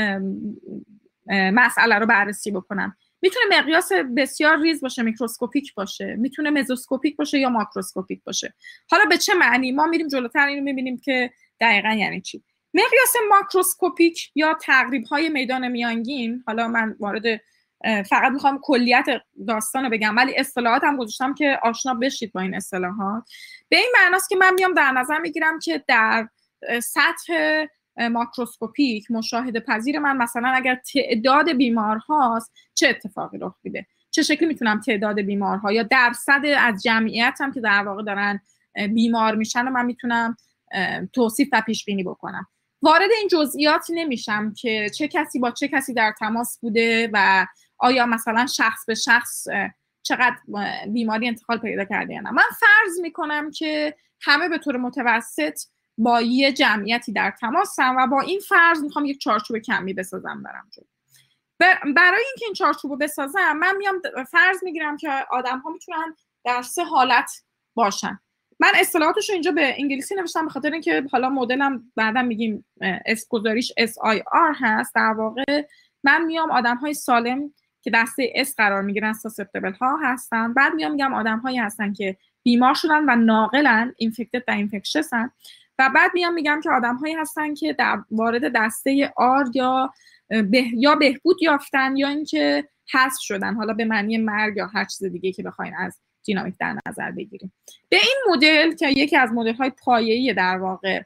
مسئله رو بررسی بکنم. میتونه مقیاس بسیار ریز باشه، میکروسکوپیک باشه، میتونه مزوسکوپیک باشه یا ماکروسکوپیک باشه. حالا به چه معنی؟ ما میریم جلوتر اینو میبینیم که دقیقاً یعنی چی. مقیاس ماکروسکوپیک یا تقریب‌های میدان میانگین، حالا من وارد فقط میخوام کلیت داستان رو بگم ولی اصطلاحات هم گذاشتم که آشنا بشید با این اصطلاحات. به این معناست که من میام در نظر میگیرم که در سطح ماکروسکوپیک مشاهده پذیر من مثلا اگر تعداد بیمارهاست چه اتفاقی رخ میده، چه شکلی میتونم تعداد بیمارها یا درصد از جمعیت هم که در واقع دارن بیمار میشن و من میتونم توصیف و پیش بینی بکنم. وارد این جزئیات نمیشم که چه کسی با چه کسی در تماس بوده و آیا مثلا شخص به شخص چقدر بیماری انتقال پیدا کرده یا نه. من فرض میکنم که همه به طور متوسط با یه جمعیتی در تماسم و با این فرض میخوام یک چارچوب کمی بسازم برم جلو. برای اینکه این چارچوب رو بسازم من میام فرض میگیرم که آدم ها میتونن در 3 حالت باشن. من اصطلاحاتش رو اینجا به انگلیسی نوشتم به خاطر اینکه حالا مدلم بعدا میگیم گذاریش SIR هست، در واقع من میام آدم‌های سالم که دسته S قرار میگیرن، ساسپتبل ها هستن. بعد میام میگم آدم‌هایی هستن که بیمار شدن و ناقلن، اینفکتد و اینفکشسن. و بعد میام میگم که آدم‌هایی هستن که وارد دسته R یا بهبود یافتن یا اینکه حذف شدن، حالا به معنی مرگ یا هر چیز دیگه که بخواین از دینامیک در نظر بگیریم. به این مدل که یکی از مدل‌های پایه‌ای در واقع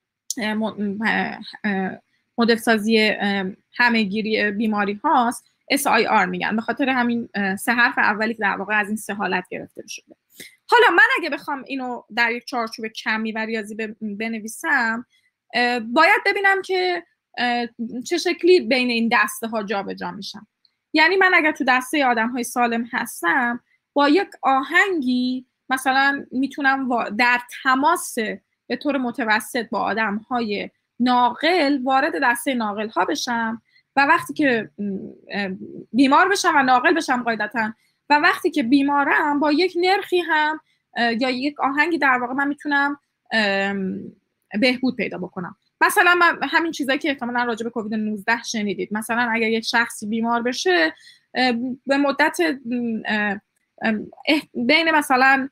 مدل سازی همه‌گیری بیماری هاست، SIR میگن، به خاطر همین 3 حرف اولی که در واقع از این 3 حالت گرفته شده. حالا من اگه بخوام اینو در یک چارچوب کمی و ریاضی بنویسم، باید ببینم که چه شکلی بین این دسته ها جابجا میشم. یعنی من اگر تو دسته آدم های سالم هستم، با یک آهنگی مثلا میتونم در تماس به طور متوسط با آدم های ناقل وارد دسته ناقل ها بشم و وقتی که بیمار بشم و ناقل بشم قاعدتا، و وقتی که بیمارم با یک نرخی هم یا یک آهنگی در واقع من میتونم بهبود پیدا بکنم. مثلا من همین چیزایی که احتمالاً راجع به کووید 19 شنیدید، مثلا اگر یک شخصی بیمار بشه به مدت بین مثلا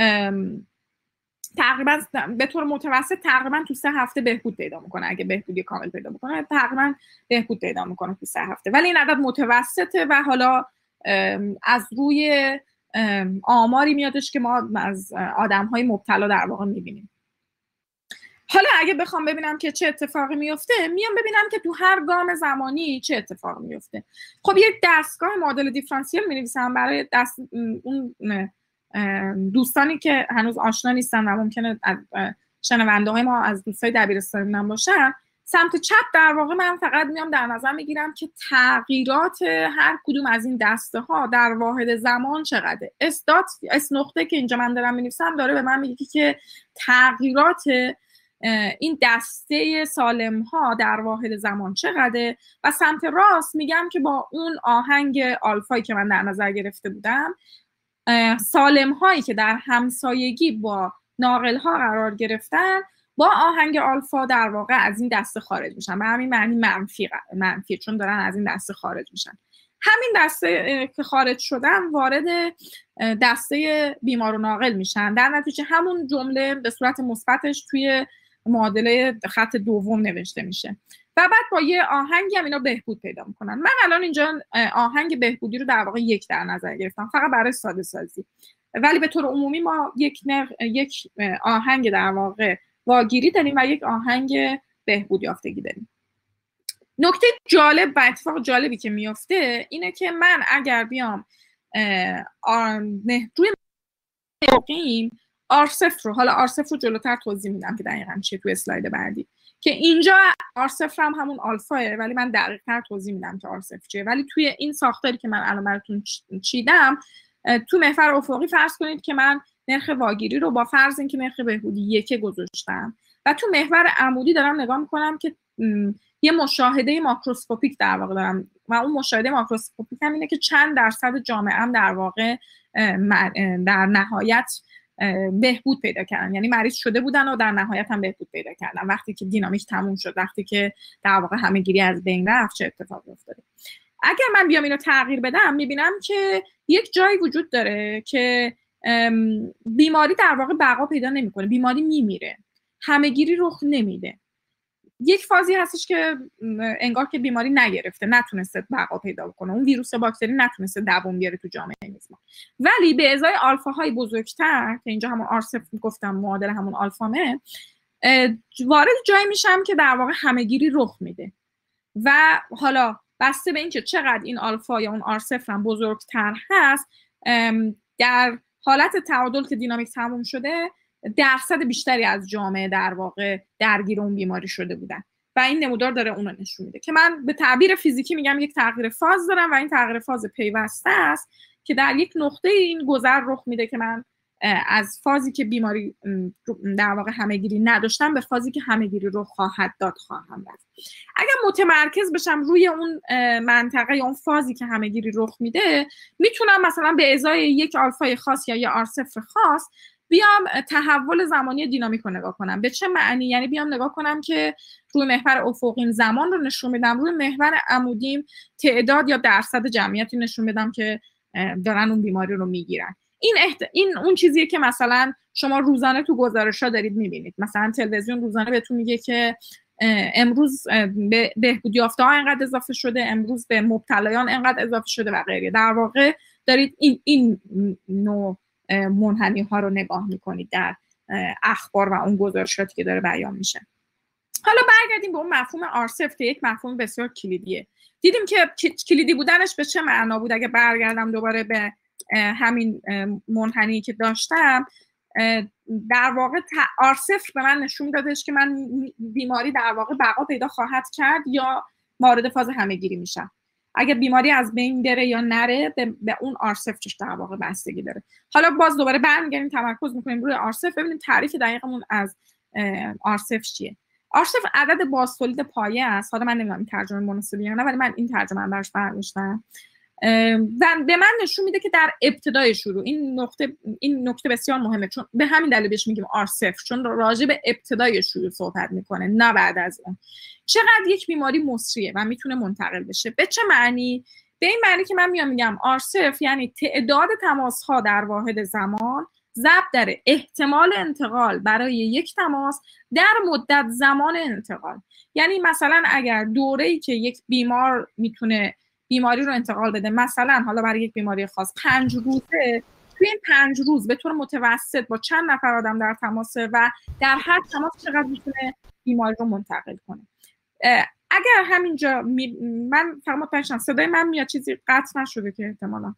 تقریبا به طور متوسط تقریبا تو 3 هفته بهبود پیدا میکنه. اگه بهبودی کامل پیدا بکنه تقریبا بهبود پیدا میکنه تو 3 هفته، ولی این عدد متوسطه و حالا از روی آماری میادش که ما از آدم‌های مبتلا در واقع میبینیم. حالا اگه بخوام ببینم که چه اتفاقی میفته، میام ببینم که تو هر گام زمانی چه اتفاقی میفته. خب یک دستگاه معادل دیفرانسیل می‌نویسم برای اون دوستانی که هنوز آشنا نیستن و ممکنه شنونده‌های ما از دوستای دبیرستانی هم باشن. سمت چپ در واقع من فقط میام در نظر میگیرم که تغییرات هر کدوم از این دسته ها در واحد زمان چقدره. اس نقطه که اینجا من دارم می‌نویسم داره به من میگه که تغییرات این دسته سالم ها در واحد زمان چقدره، و سمت راست میگم که با اون آهنگ آلفایی که من در نظر گرفته بودم، سالم هایی که در همسایگی با ناقل ها قرار گرفتن با آهنگ آلفا در واقع از این دسته خارج میشن. به همین معنی منفی چون دارن از این دسته خارج میشن. همین دسته که خارج شدن وارد دسته بیمار و ناقل میشن. در نتیجه همون جمله به صورت مثبتش توی معادله خط دوم نوشته میشه و بعد با یه آهنگی هم اینا بهبود پیدا میکنن. من الان اینجا آهنگ بهبودی رو در واقع 1 در نظر گرفتم فقط برای ساده سازی، ولی به طور عمومی ما یک آهنگ در واقع واگیری داریم و یک آهنگ بهبود یافتگی داریم. نکته جالب و اتفاق جالبی که میفته اینه که من اگر بیام روی موقعیم R0 رو، حالا R0 رو جلوتر توضیح میدم که دقیقاً چیه تو اسلاید بعدی، که اینجا R0 هم همون آلفاه، ولی من دقیق‌تر توضیح میدم که R0 چیه. ولی توی این ساختاری که من الان براتون چیدم تو محور افقی فرض کنید که من نرخ واگیری رو با فرض اینکه نرخ بهبودی 1 گذاشتم و تو محور عمودی دارم نگاه میکنم که یه مشاهده ماکروسکوپیک در واقع دارم و اون مشاهده ماکروسکوپیک هم اینه که چند درصد جامعه هم در واقع در نهایت بهبود پیدا کردن، یعنی مریض شده بودن و در نهایت هم بهبود پیدا کردن وقتی که دینامیک تموم شد، وقتی که در واقع همه‌گیری از بین رفت چه اتفاقی افتاده. اگر من بیام اینو تغییر بدم میبینم که یک جایی وجود داره که بیماری در واقع بقا پیدا نمیکنه، بیماری میمیره، همه‌گیری رخ نمیده. یک فازی هستش که انگار که بیماری نگرفته، نتونسته بقا پیدا بکنه، اون ویروس باکتری نتونسته دوام بیاره تو جامعه ما. ولی به ازای آلفاهای بزرگتر که اینجا همون R0 گفتم معادل همون آلفامه، وارد جایی میشم که در واقع همه‌گیری رخ میده و حالا بسته به اینکه چقدر این آلفا یا اون R0 هم بزرگتر هست، در حالت تعادل که دینامیک تموم شده درصد بیشتری از جامعه در واقع درگیر اون بیماری شده بودن و این نمودار داره اون رو نشون میده که من به تعبیر فیزیکی میگم یک تغییر فاز دارم و این تغییر فاز پیوسته است که در یک نقطه این گذر رخ میده که من از فازی که بیماری در واقع همه‌گیری نداشتم به فازی که همه‌گیری رو خواهد داد خواهم رفت. اگر متمرکز بشم روی اون منطقه یا اون فازی که همه‌گیری رخ میده، میتونم مثلا به ازای یک آلفای خاص یا یه R0 خاص بیام تحول زمانی دینامیک رو نگاه کنم. به چه معنی؟ یعنی بیام نگاه کنم که روی محور افقیم زمان رو نشون بدم، روی محور عمودیم تعداد یا درصد جمعیتی نشون بدم که دارن اون بیماری رو میگیرن. این اون چیزیه که مثلا شما روزانه تو گزارش‌ها دارید میبینید. مثلا تلویزیون روزانه بهتون میگه که امروز به بهبود یافته‌ها اینقدر اضافه شده، امروز به مبتلایان اینقدر اضافه شده و غیره. در واقع دارید این نوع منحنی‌ها رو نگاه میکنید در اخبار و اون گزارشاتی که داره بیان میشه. حالا برگردیم به اون مفهوم آرسف که یک مفهوم بسیار کلیدیه. دیدیم که کلیدی بودنش به چه معنا بود. اگه برگردم دوباره به همین منحنی که داشتم، در واقع آرسف به من نشون دادش که من بیماری در واقع بقا پیدا خواهد کرد یا وارد فاز همه‌گیری میشم. اگر بیماری از بین بره یا نره به اون آرسف چش در واقع بستگی داره. حالا باز دوباره برمیگردیم تمرکز میکنیم روی آرسف، ببینیم تعریف دقیقمون از آرسف چیه. آرسف عدد بازتولید پایه است. حالا من نمیدونم این ترجمه مناسبی یا نه، ولی من این ترجمه براش برداشتم و به من نشون میده که در ابتدای شروع این نکته بسیار مهمه، چون به همین دلیل بهش میگیم آرسف، چون راجع به ابتدای شروع صحبت میکنه نه بعد از اون. چقدر یک بیماری مسریه و میتونه منتقل بشه. به چه معنی؟ به این معنی که من میگم آرسف یعنی تعداد تماس‌ها در واحد زمان ضرب در احتمال انتقال برای یک تماس در مدت زمان انتقال. یعنی مثلا اگر دوره‌ای که یک بیمار میتونه بیماری رو انتقال بده، مثلا حالا برای یک بیماری خاص 5 روزه، توی این 5 روز به طور متوسط با چند نفر آدم در تماسه و در هر تماس چقدر میتونه بیماری رو منتقل کنه. اگر همینجا من فقط متوجهم صدای من میاد، چیزی قطع نشده که احتمالا؟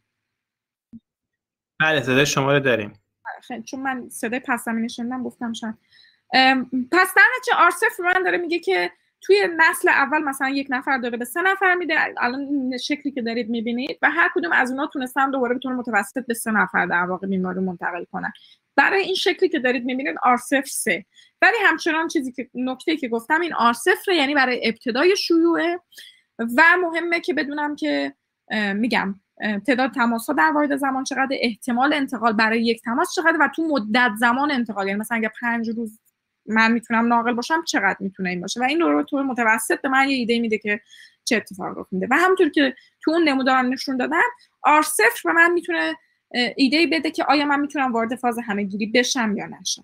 بله صدای شما رو داریم. خیلی، چون من صدای پس زمینه شنیدم گفتم شاید. پس در نتیجه آرسف من داره میگه که توی نسل اول مثلا یک نفر داره به 3 نفر میده، الان این شکلی که دارید میبینید، و هر کدوم از اونها تونستن دوباره به طور متوسط به 3 نفر در واقع بیماری منتقل کنن. برای این شکلی که دارید میبینید آرسف 3. ولی همچنان نکته که گفتم این آرسف یعنی برای ابتدای شیوعه و مهمه که بدونم که میگم تعداد تماس‌ها در واحد زمان چقدر، احتمال انتقال برای یک تماس چقدر و تو مدت زمان انتقال، یعنی مثلا اگه 5 روز من میتونم ناقل باشم چقدر میتونه این باشه، و این رو طور متوسط به من یه ایده میده که چه اتفاقی رخ میده. و همونطور که تو اون نمودارم نشون دادم آرسف به من میتونه ایده بده که آیا من میتونم وارد فاز همه‌گیری بشم یا نشم.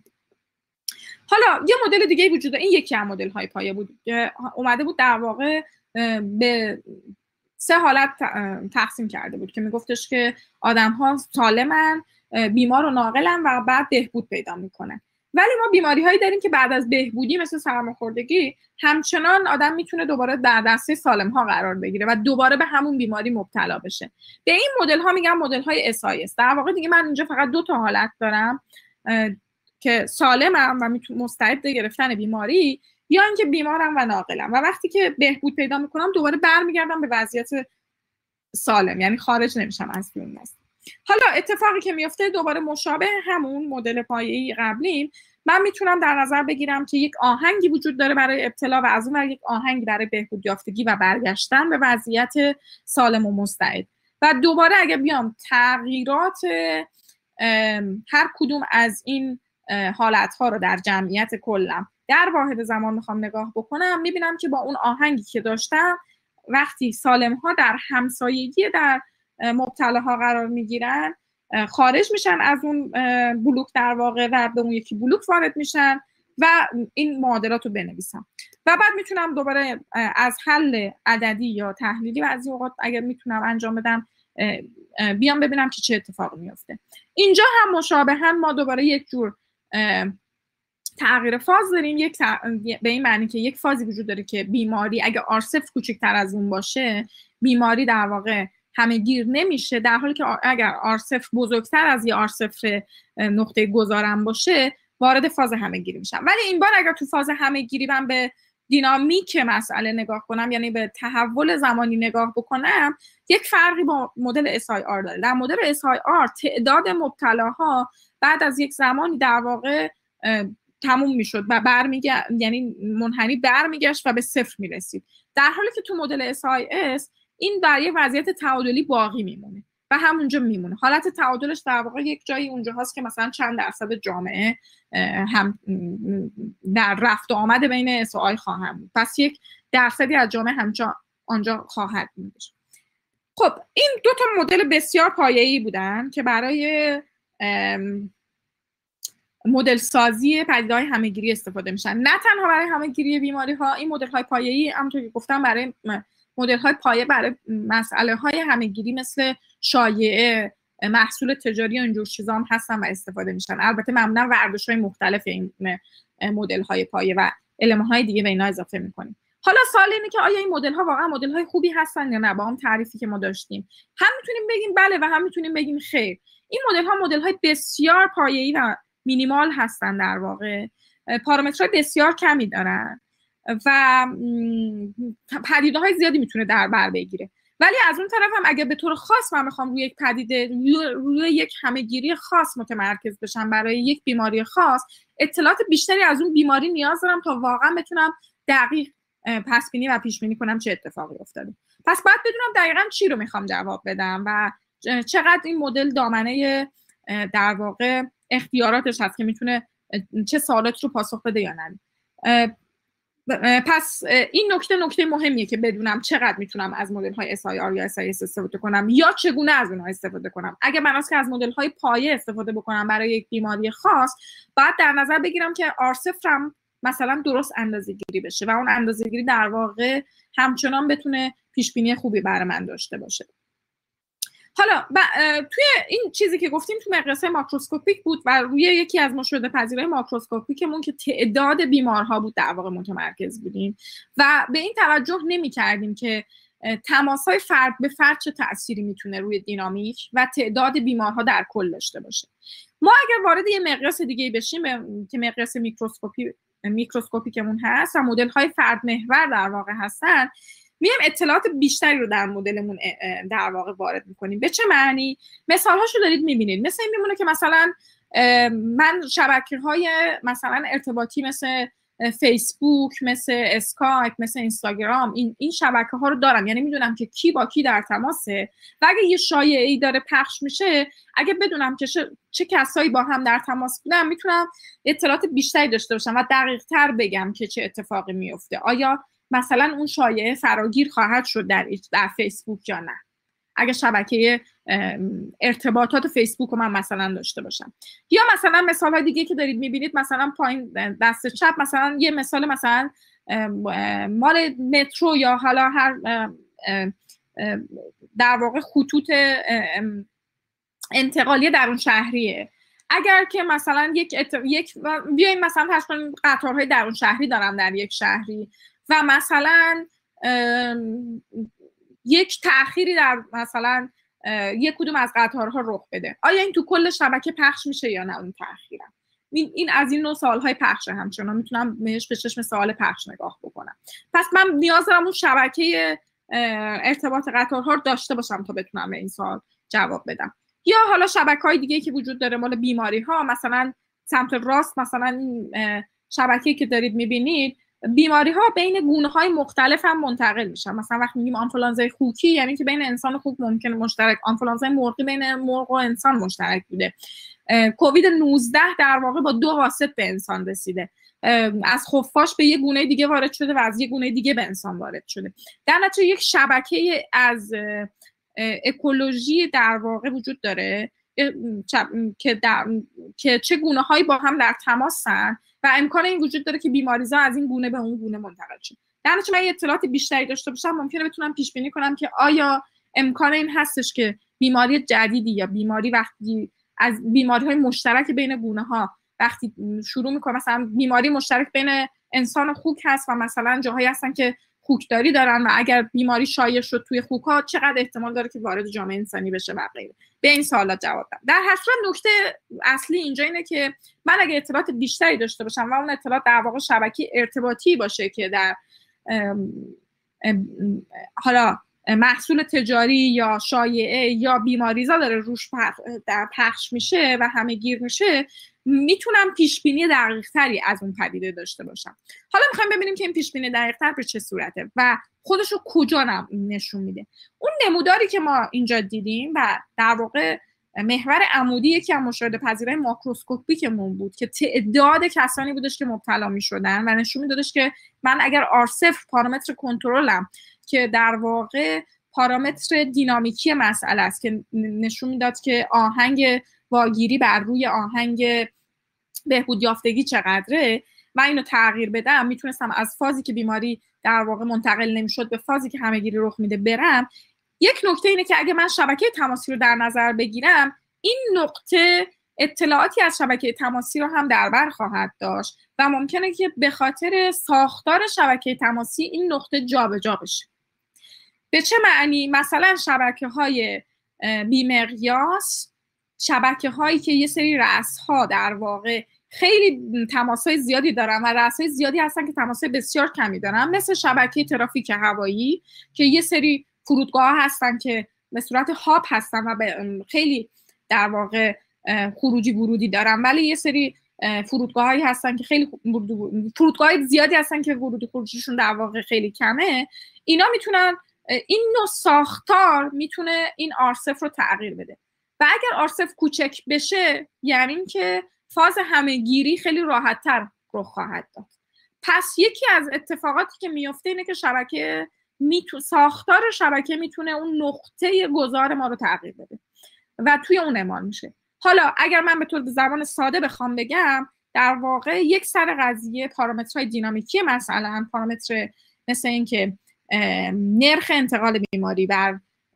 حالا یه مدل دیگه وجود داره، این یکی از مدل های پایه بود که اومده بود در واقع به 3 حالت تقسیم کرده بود که میگفتش که آدم ها سالمن، بیمار و ناقلن و بعد بهبود پیدا میکنن. ولی ما بیماری هایی داریم که بعد از بهبودی مثل سرماخوردگی همچنان آدم میتونه دوباره در دسته سالم ها قرار بگیره و دوباره به همون بیماری مبتلا بشه. به این مدل ها میگم مدل های SIS. در واقع دیگه من اینجا فقط 2 تا حالت دارم که سالمم و مستعد گرفتن بیماری، یا اینکه بیمارم و ناقلم و وقتی که بهبود پیدا میکنم دوباره برمیگردم به وضعیت سالم، یعنی خارج نمیشم از اون نسل. حالا اتفاقی که میفته دوباره مشابه همون مدل پایه‌ای قبلیم، من میتونم در نظر بگیرم که یک آهنگی وجود داره برای ابتلا و از اون یک آهنگی برای بهبود یافتگی و برگشتن به وضعیت سالم و مستعد. و دوباره اگه بیام تغییرات هر کدوم از این حالت‌ها رو در جمعیت کلم در واحد زمان میخوام نگاه بکنم، میبینم که با اون آهنگی که داشتم وقتی سالم‌ها در همسایگی در مبتلاها قرار میگیرن خارج میشن از اون بلوک در واقع و به اون یکی بلوک وارد میشن و این معادلات رو بنویسم و بعد میتونم دوباره از حل عددی یا تحلیلی و از این اوقات اگر میتونم انجام بدم بیام ببینم که چه اتفاقی میفته. اینجا هم مشابهاً ما دوباره یک جور تغییر فاز داریم، به این معنی که یک فازی وجود داره که بیماری اگه آرسف کوچکتر از اون باشه بیماری در واقع همه گیر نمیشه، در حالی که اگر آرسف بزرگتر از یه آرسف نقطه گذارم باشه وارد فاز همه گیری میشم. ولی این بار اگر تو فاز همه گیری من به دینامیک مسئله نگاه کنم، یعنی به تحول زمانی نگاه بکنم، یک فرقی با مدل SIR داره. در مدل SIR تعداد مبتلاها بعد از یک زمانی در واقع تموم میشد و یعنی منحنی برمیگشت و به 0 میرسید، در حالی که تو مدل SIS این در یک وضعیت تعادلی باقی میمونه. و همونجا میمونه. حالت تعادلش در واقع یک جایی اونجا هست که مثلا چند درصد جامعه هم در رفت و آمد بین S و I خواهند بود، پس یک درصدی از جامعه همجا آنجا خواهد بود. خب این دو تا مدل بسیار پایه‌ای بودن که برای مدل سازی پدیده‌های همه‌گیری استفاده میشن. نه تنها برای همه‌گیری بیماری‌ها، این مدل‌های پایه‌ای همونطور که گفتم برای مدل‌های پایه برای مسئله‌های همه‌گیری مثل شایعه، محصول تجاری و اینجور چیزا هم هستن و استفاده میشن. البته معمولا ورداش‌های مختلف این مدل‌های پایه و المان‌های دیگه به اینا اضافه می‌کنیم. حالا سوال اینه که آیا این مدل‌ها واقعا مدل‌های خوبی هستن یا نه؟ با هم تعریفی که ما داشتیم هم میتونیم بگیم بله و هم میتونیم بگیم خیر. این مدل‌ها مدل‌های بسیار پایه‌ای و مینیمال هستن، در واقع پارامترهای بسیار کمی دارن و پدیده‌های زیادی میتونه در بر بگیره. ولی از اون طرف هم اگه به طور خاص من میخوام روی یک پدیده، روی یک همه‌گیری خاص متمرکز بشم برای یک بیماری خاص، اطلاعات بیشتری از اون بیماری نیاز دارم تا واقعا بتونم دقیق پس بینی و پیش بینی کنم چه اتفاقی افتاده. پس باید بدونم دقیقاً چی رو میخوام جواب بدم و چقدر این مدل دامنه در واقع اختیاراتش هست که میتونه چه سوالاتی رو پاسخ بده یا نه. پس این نکته مهمیه که بدونم چقدر میتونم از مدل‌های SIR یا SIS استفاده کنم یا چگونه از اونها استفاده کنم. اگه من که از مدل‌های پایه استفاده بکنم برای یک بیماری خاص، باید در نظر بگیرم که R0 هم مثلا درست اندازه‌گیری بشه و اون اندازه‌گیری در واقع همچنان بتونه پیش‌بینی خوبی برای من داشته باشه. حالا توی این چیزی که گفتیم تو مقیاس‌های ماکروسکوپیک بود و روی یکی از مشاهده پذیرهای ماکروسکوپیکمون که تعداد بیمارها بود در واقع متمرکز بودیم و به این توجه نمی‌کردیم که تماس‌های فرد به فرد چه تأثیری میتونه روی دینامیک و تعداد بیمارها در کل داشته باشه. ما اگر وارد یه مقیاس دیگه بشیم که مقیاس میکروسکوپیکمون هست و مدل‌های فرد محور در واقع هستن، میایم اطلاعات بیشتری رو در مدلمون در واقع وارد میکنیم. به چه معنی؟ مثال‌هاشو دارید میبینید. مثل این میمونه که مثلا من شبکه‌های مثلا ارتباطی مثل فیسبوک، مثل اسکایپ، مثل اینستاگرام، این شبکه‌ها رو دارم، یعنی میدونم که کی با کی در تماسه و اگه یه شایعه‌ای داره پخش میشه، اگه بدونم که چه کسایی با هم در تماس بودن، میتونم اطلاعات بیشتری داشته باشم و دقیق‌تر بگم که چه اتفاقی میفته. آیا مثلا اون شایعه فراگیر خواهد شد در فیسبوک یا نه، اگه شبکه ارتباطات فیسبوک رو من مثلا داشته باشم. یا مثلا مثال های دیگه که دارید میبینید، مثلا پایین دست چپ مثلا یه مثال مثلا مال مترو یا حالا هر در واقع خطوط انتقالی درون شهریه. اگر که مثلا بیایم مثلا فرض کنیم قطارهای درون شهری دارم در یک شهری و مثلا یک تأخیری در مثلا یک کدوم از قطارها رخ بده، آیا این تو کل شبکه پخش میشه یا نه اون تأخیرم؟ این از این نوع سوالهای پخشه، همچنان میتونم بهش به چشم سوال پخش نگاه بکنم. پس من نیاز دارم اون شبکه ارتباط قطارها رو داشته باشم تا بتونم به این سوال جواب بدم. یا حالا شبکه‌های دیگه که وجود داره مال بیماری‌ها، مثلا سمت راست مثلا شبکه‌ای که دارید می‌بینید، بیماری‌ها بین گونه‌های مختلف هم منتقل میشن. مثلا وقتی میگیم آنفولانزای خوکی، یعنی که بین انسان و خوک ممکنه مشترک، آنفولانزای مرغی بین مرغ و انسان مشترک بوده. کووید 19 در واقع با 2 واسط به انسان رسیده، از خفاش به یه گونه دیگه وارد شده و از یه گونه دیگه به انسان وارد شده. در نتیجه یک شبکه از اکولوژی در واقع وجود داره که چه گونه‌هایی با هم در تماسن و امکان این وجود داره که بیماریزا از این گونه به اون گونه منتقل شه. در نتیجه من اطلاعات بیشتری داشته باشم، ممکنه بتونم پیش بینی کنم که آیا امکان این هستش که بیماری جدیدی یا بیماری وقتی از بیماری‌های مشترک بین گونه‌ها وقتی شروع می‌کنه، مثلا بیماری مشترک بین انسان و خوک هست و مثلا جاهایی هستن که خوکداری دارن و اگر بیماری شایع شد توی خوک‌ها چقدر احتمال داره که وارد جامعه انسانی بشه و غیره. به این سوالات جواب بدم. در هر صورت نکته اصلی اینجا اینه که من اگه اطلاعات بیشتری داشته باشم و اون اطلاعات در واقع شبکه ارتباطی باشه که در حالا محصول تجاری یا شایعه یا بیماریزا داره روش در پخش میشه و همه گیر میشه، میتونم پیش بینی دقیق‌تری از اون پدیده داشته باشم. حالا میخوایم ببینیم که این پیش بینی دقیق‌تر به چه صورته و خودشو کجا نشون میده. اون نموداری که ما اینجا دیدیم و در واقع محور عمودی یکی از مشاهده پذیرای ماکروسکوپیکمون بود که تعداد کسانی بودش که مبتلا میشدن و نشون میدادش که من اگر R0 پارامتر کنترلم که در واقع پارامتر دینامیکی مسئله است که نشون میداد که آهنگ واگیری بر روی آهنگ بهبود یافتگی چقدره و اینو تغییر بدم، میتونستم از فازی که بیماری در واقع منتقل نمیشد به فازی که همه‌گیری رخ میده برم. یک نکته اینه که اگه من شبکه تماسی رو در نظر بگیرم، این نقطه اطلاعاتی از شبکه تماسی رو هم در بر خواهد داشت و ممکنه که به خاطر ساختار شبکه تماسی این نقطه جابجا بشه. به چه معنی؟ مثلا شبکه‌های بی‌مقیاس، شبکه‌هایی که یه سری رأس‌ها در واقع خیلی تماس‌های زیادی دارن و رأس‌های زیادی هستن که تماس‌های بسیار کمی دارن، مثل شبکه ترافیک هوایی که یه سری فرودگاه هستن که به صورت هاب هستن و خیلی در واقع خروجی ورودی دارن، ولی یه سری فرودگاه‌هایی هستن که خیلی فرودگاه‌های زیادی هستن که ورودی خروجیشون در واقع خیلی کمه. اینا میتونن، این نوع ساختار میتونه این R0 رو تغییر بده و اگر R0 کوچک بشه یعنی که فاز همه‌گیری خیلی راحت‌تر رخ خواهد داد. پس یکی از اتفاقاتی که میفته اینه که شبکه ساختار شبکه میتونه اون نقطه گذار ما رو تغییر بده و توی اون اعمال میشه. حالا اگر من به طور زبان ساده بخوام بگم، در واقع یک سر قضیه پارامترهای دینامیکی مثلا پارامتر مثل این که نرخ انتقال بیماری بر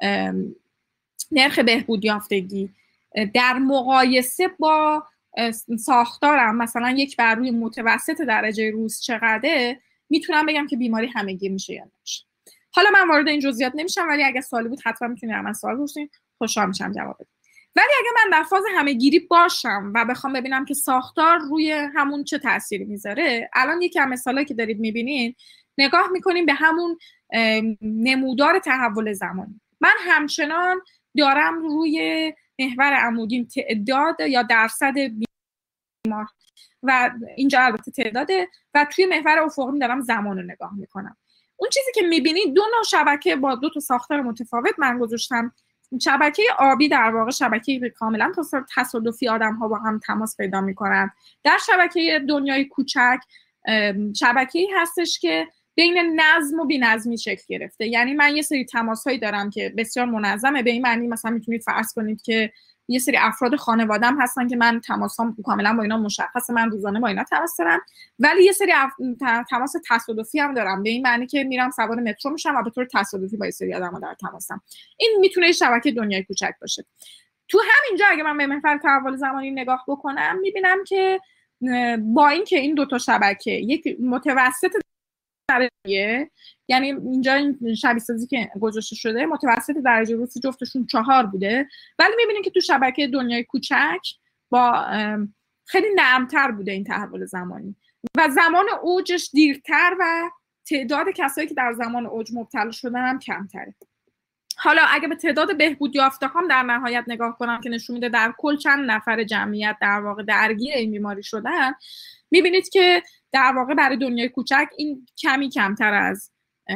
نرخ بهبود یافتگی در مقایسه با ساختارم مثلا یک بر روی متوسط درجه روز چقدره، میتونم بگم که بیماری همه‌گیر میشه یا نمیشه. حالا من وارد این جزئیات نمیشم، ولی اگه سوالی بود حتما میتونید من سوال بپرسید، خوشحال میشم جواب بدم. ولی اگه من در فاز همه‌گیری باشم و بخوام ببینم که ساختار روی همون چه تأثیری میذاره، الان یکی از مثالایی که دارید میبینین نگاه میکنیم به همون نمودار تحول زمانی. من همچنان دارم روی محور عمودیم تعداد یا درصد بیمار و اینجا البته تعداده و توی محور افقیم دارم زمان رو نگاه میکنم. اون چیزی که میبینید دو نوع شبکه با دو تا ساختار متفاوت من گذاشتم. شبکه آبی در واقع شبکه کاملا تصادفی آدم‌ها با هم تماس پیدا میکنن. در شبکه دنیای کوچک شبکه‌ای هستش که بین نظم و بی‌نظمی شکل گرفته. یعنی من یه سری تماس‌هایی دارم که بسیار منظمه، به این معنی مثلا میتونید فرض کنید که یه سری افراد خانواده‌ام هستن که من تماسام کاملا با اینا مشخصه، من روزانه با اینا تماس دارم، ولی یه سری تماس تصادفی هم دارم، به این معنی که میرم سوار مترو میشم و به طور تصادفی با یه سری آدم‌ها در تماسم. این میتونه شبکه دنیای کوچک باشه. تو همینجا اگه من به محور تحول زمانی نگاه بکنم، میبینم که با اینکه این دو تا شبکه یک متوسط درجه، یعنی اینجا این شبیه سازی که گذاشته شده متوسط درجه روسی جفتشون 4 بوده، ولی میبینیم که تو شبکه دنیای کوچک با خیلی نرمتر بوده این تحول زمانی و زمان اوجش دیرتر و تعداد کسایی که در زمان اوج مبتلا شدن هم کمتره. حالا اگه به تعداد بهبود یافته هم در نهایت نگاه کنم که نشون میده در کل چند نفر جمعیت در واقع درگیر این بیماری شدن، میبینید که در واقع برای دنیای کوچک این کمی کمتر از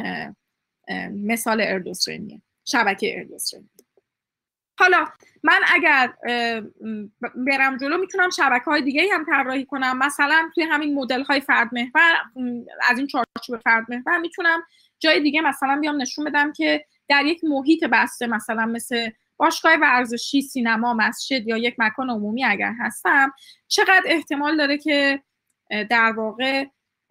مثال اردوسترینیه، شبکه اردوسترینی. حالا من اگر برم جلو میتونم شبکه‌های دیگه هم طراحی کنم. مثلا توی همین مدل‌های فرد محور، از این چارچوب فرد محور میتونم جای دیگه مثلا بیام نشون بدم که در یک محیط بسته، مثلا مثل باشگاه ورزشی، سینما، مسجد یا یک مکان عمومی اگر هستم، چقدر احتمال داره که در واقع